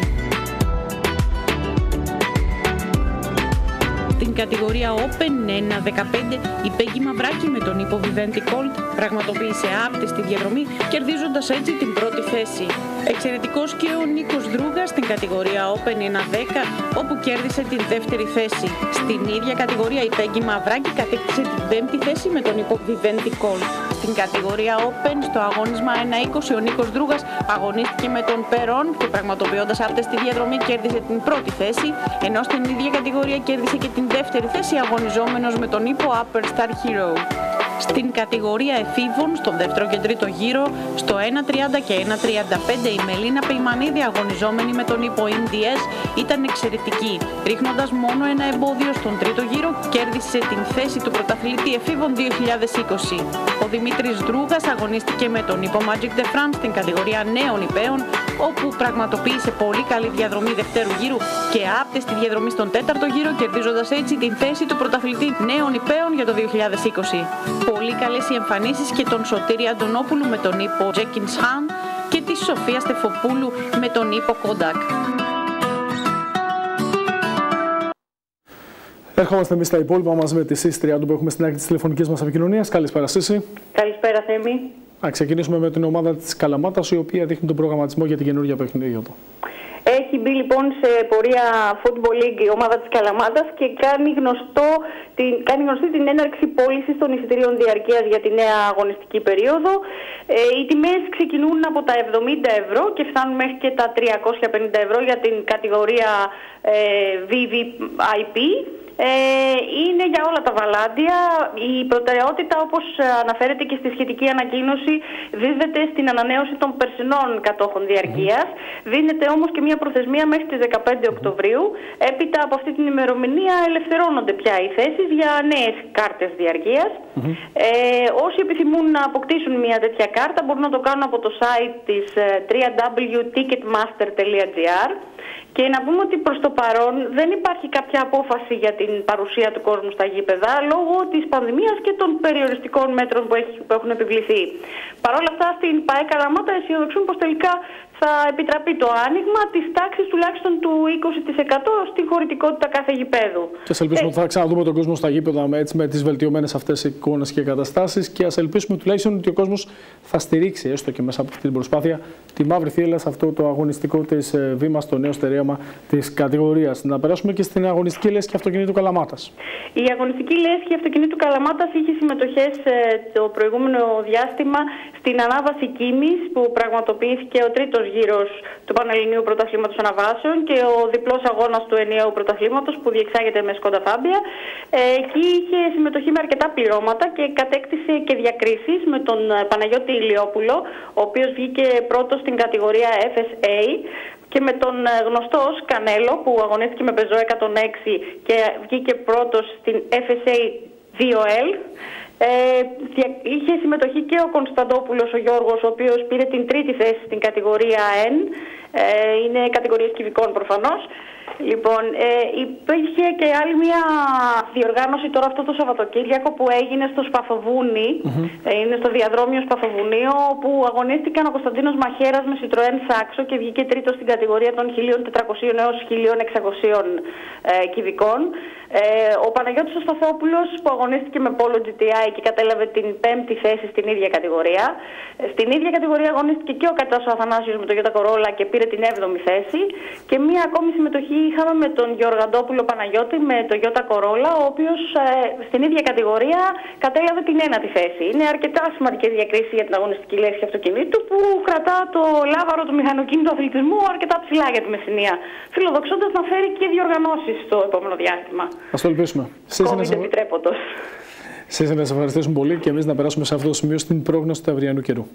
Στην κατηγορία Open 1-15, η Πέγγι Μαυράκη με τον Ίππο Viventi Colt πραγματοποίησε άπτεστη διαδρομή, κερδίζοντας έτσι την πρώτη θέση. Εξαιρετικός και ο Νίκος Δρούγας στην κατηγορία Open 1-10, όπου κέρδισε την δεύτερη θέση. Στην ίδια κατηγορία η Πέγγι Μαυράκη κατέκτησε την πέμπτη θέση με τον Ίππο Viventi Colt. Στην κατηγορία Open, στο αγώνισμα 1-20, ο Νίκος Δρούγας αγωνίστηκε με τον Περόν και πραγματοποιώντας άπτεστη διαδρομή κέρδισε την πρώτη θέση, ενώ στην ίδια κατηγορία κέρδισε και την δεύτερη θέση αγωνιζόμενος με τον Ίππο Upper Star Hero. Στην κατηγορία εφήβων, στον δεύτερο και τρίτο γύρο, στο 1.30 και 1.35 η Μελίνα Πεϊμανίδη αγωνιζόμενη με τον Ίππο Indies ήταν εξαιρετική. Ρίχνοντας μόνο ένα εμπόδιο στον τρίτο γύρο, κέρδισε την θέση του πρωταθλητή εφήβων 2020. Ο Δημήτρης Δρούγας αγωνίστηκε με τον Ίππο Magic de France στην κατηγορία νέων υπέων, όπου πραγματοποίησε πολύ καλή διαδρομή δευτέρου γύρου και άπτεστη διαδρομή στον τέταρτο γύρο, κερδίζοντας έτσι την θέση του πρωταθλητή νέων υπέων για το 2020. Πολύ καλές οι εμφανίσεις και τον Σωτήρη Αντωνόπουλου με τον Ίππο Jenkins Han και τη Σοφία Στεφοπούλου με τον Ίππο Kodak. Ερχόμαστε εμείς στα υπόλοιπα μαζί με τη Σιστριάντου που έχουμε στην άκρη της τηλεφωνικής μας επικοινωνίας. Καλησπέρα Σύση. Καλησπέρα Θέμη. Να ξεκινήσουμε με την ομάδα της Καλαμάτας, η οποία δείχνει τον προγραμματισμό για την καινούργια παιχνίδια του. Έχει μπει λοιπόν σε πορεία Football League η ομάδα της Καλαμάτας και κάνει γνωστή την έναρξη πώλησης των εισιτηρίων διαρκείας για τη νέα αγωνιστική περίοδο. Οι τιμές ξεκινούν από τα 70 ευρώ και φτάνουν μέχρι και τα 350 ευρώ για την κατηγορία VVIP. Είναι για όλα τα βαλάντια. Η προτεραιότητα, όπως αναφέρεται και στη σχετική ανακοίνωση, δίδεται στην ανανέωση των περσινών κατόχων διαρκείας. Δίνεται όμως και μια προθεσμία μέχρι τις 15 Οκτωβρίου. Έπειτα από αυτή την ημερομηνία ελευθερώνονται πια οι θέσεις για νέες κάρτες διαρκείας. Όσοι επιθυμούν να αποκτήσουν μια τέτοια κάρτα μπορούν να το κάνουν από το site της www.ticketmaster.gr. Και να πούμε ότι προς το παρόν δεν υπάρχει κάποια απόφαση για την παρουσία του κόσμου στα γήπεδα λόγω της πανδημίας και των περιοριστικών μέτρων που έχουν επιβληθεί. Παρ' όλα αυτά στην ΠΑΕ Καλαμάτα αισιοδοξούν πως τελικά θα επιτραπεί το άνοιγμα της τάξης τουλάχιστον του 20% στην χωρητικότητα κάθε γηπέδου. Και ας ελπίσουμε ότι θα ξαναδούμε τον κόσμο στα γήπεδα με τις βελτιωμένες αυτές εικόνες και καταστάσεις και ας ελπίσουμε τουλάχιστον ότι ο κόσμος θα στηρίξει έστω και μέσα από αυτή την προσπάθεια τη μαύρη θύελλα σε αυτό το αγωνιστικό της βήμα στο νέο στερέωμα της κατηγορίας. Να περάσουμε και στην αγωνιστική λέσχη αυτοκινήτου Καλαμάτας. Η αγωνιστική λέσχη αυτοκινήτου Καλαμάτας είχε συμμετοχές το προηγούμενο διάστημα στην ανάβαση Κίμης που πραγματοποιήθηκε ο τρίτος γύρος του Πανελληνίου Πρωταθλήματος Αναβάσεων και ο διπλός αγώνας του ενιαίου πρωταθλήματος που διεξάγεται με Σκόντα Φάμπια. Εκεί είχε συμμετοχή με αρκετά πληρώματα και κατέκτησε και διακρίσεις με τον Παναγιώτη Ηλιόπουλο, ο οποίος βγήκε πρώτος στην κατηγορία FSA, και με τον γνωστό Κανέλο που αγωνίστηκε με πεζό 106 και βγήκε πρώτος στην FSA 2L. Είχε συμμετοχή και ο Κωνσταντόπουλος ο Γιώργος, ο οποίος πήρε την τρίτη θέση στην κατηγορία N. Είναι κατηγορίες κυβικών προφανώς. Λοιπόν, υπήρχε και άλλη μια διοργάνωση τώρα αυτό το Σαββατοκύριακο που έγινε στο Σπαθοβούνι, είναι στο διαδρόμιο Σπαθοβουνίο, που αγωνίστηκαν ο Κωνσταντίνος Μαχαίρας με Citroën Saxo και βγήκε τρίτος στην κατηγορία των 1.400 έως 1.600 κυβικών. Ο Παναγιώτης Σταθόπουλος που αγωνίστηκε με Polo GTI και κατέλαβε την 5η θέση στην ίδια κατηγορία. Στην ίδια κατηγορία αγωνίστηκε και ο Κατσάς Αθανάσιος με το Toyota Corolla και πήρε την 7η θέση. Και μία ακόμη συμμετοχή είχαμε με τον Γεωργαντόπουλο Παναγιώτη με το Toyota Corolla, ο οποίος στην ίδια κατηγορία κατέλαβε την 9η θέση. Είναι αρκετά σημαντική διακρίση για την αγωνιστική λέσχη αυτοκινήτου που κρατά το λάβαρο του μηχανοκίνητου αθλητισμού αρκετά ψηλά για τη Μεσσηνία, φιλοδοξώντας να φέρει και διοργανώσεις στο επόμενο διάστημα. Ας το ελπίσουμε. Εσείς να σας ευχαριστήσουμε πολύ και εμείς να περάσουμε σε αυτό το σημείο στην πρόγνωση του αυριανού καιρού.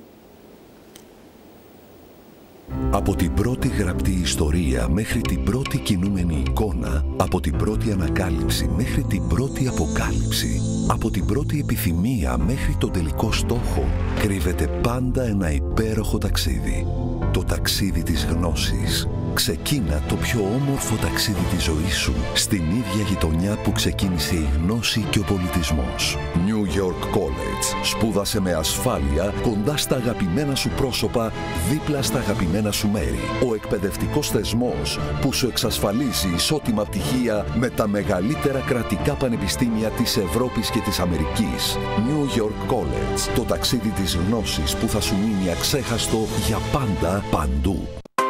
Από την πρώτη γραπτή ιστορία μέχρι την πρώτη κινούμενη εικόνα, από την πρώτη ανακάλυψη μέχρι την πρώτη αποκάλυψη, από την πρώτη επιθυμία μέχρι τον τελικό στόχο, κρύβεται πάντα ένα υπέροχο ταξίδι. Το ταξίδι της γνώσης. Ξεκίνα το πιο όμορφο ταξίδι της ζωής σου στην ίδια γειτονιά που ξεκίνησε η γνώση και ο πολιτισμός. New York College. Σπούδασε με ασφάλεια κοντά στα αγαπημένα σου πρόσωπα, δίπλα στα αγαπημένα σου μέρη. Ο εκπαιδευτικός θεσμός που σου εξασφαλίζει ισότιμα πτυχία με τα μεγαλύτερα κρατικά πανεπιστήμια της Ευρώπης και της Αμερικής. New York College. Το ταξίδι της γνώσης που θα σου μείνει αξέχαστο για πάντα παντού.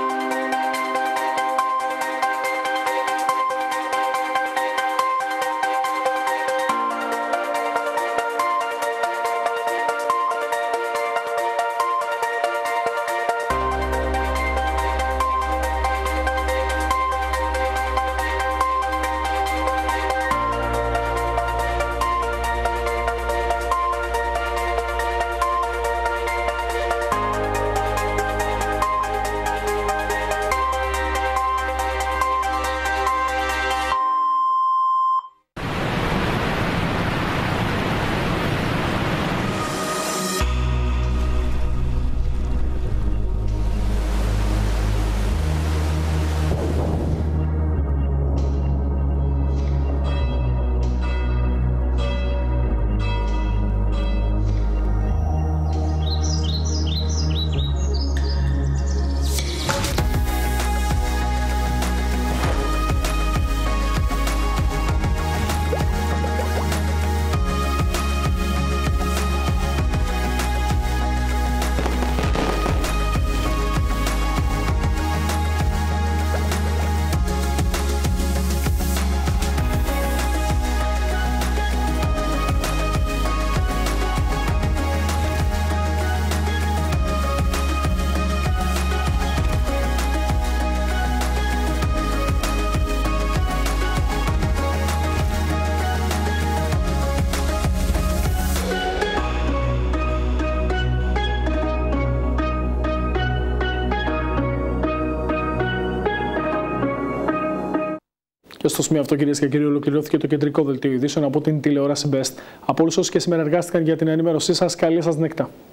Και στο σημείο αυτό, κυρίες και κύριοι, ολοκληρώθηκε το κεντρικό δελτίο ειδήσεων από την τηλεόραση Best. Από όλους όσους και σήμερα εργάστηκαν για την ενημέρωσή σας, καλή σας νύχτα.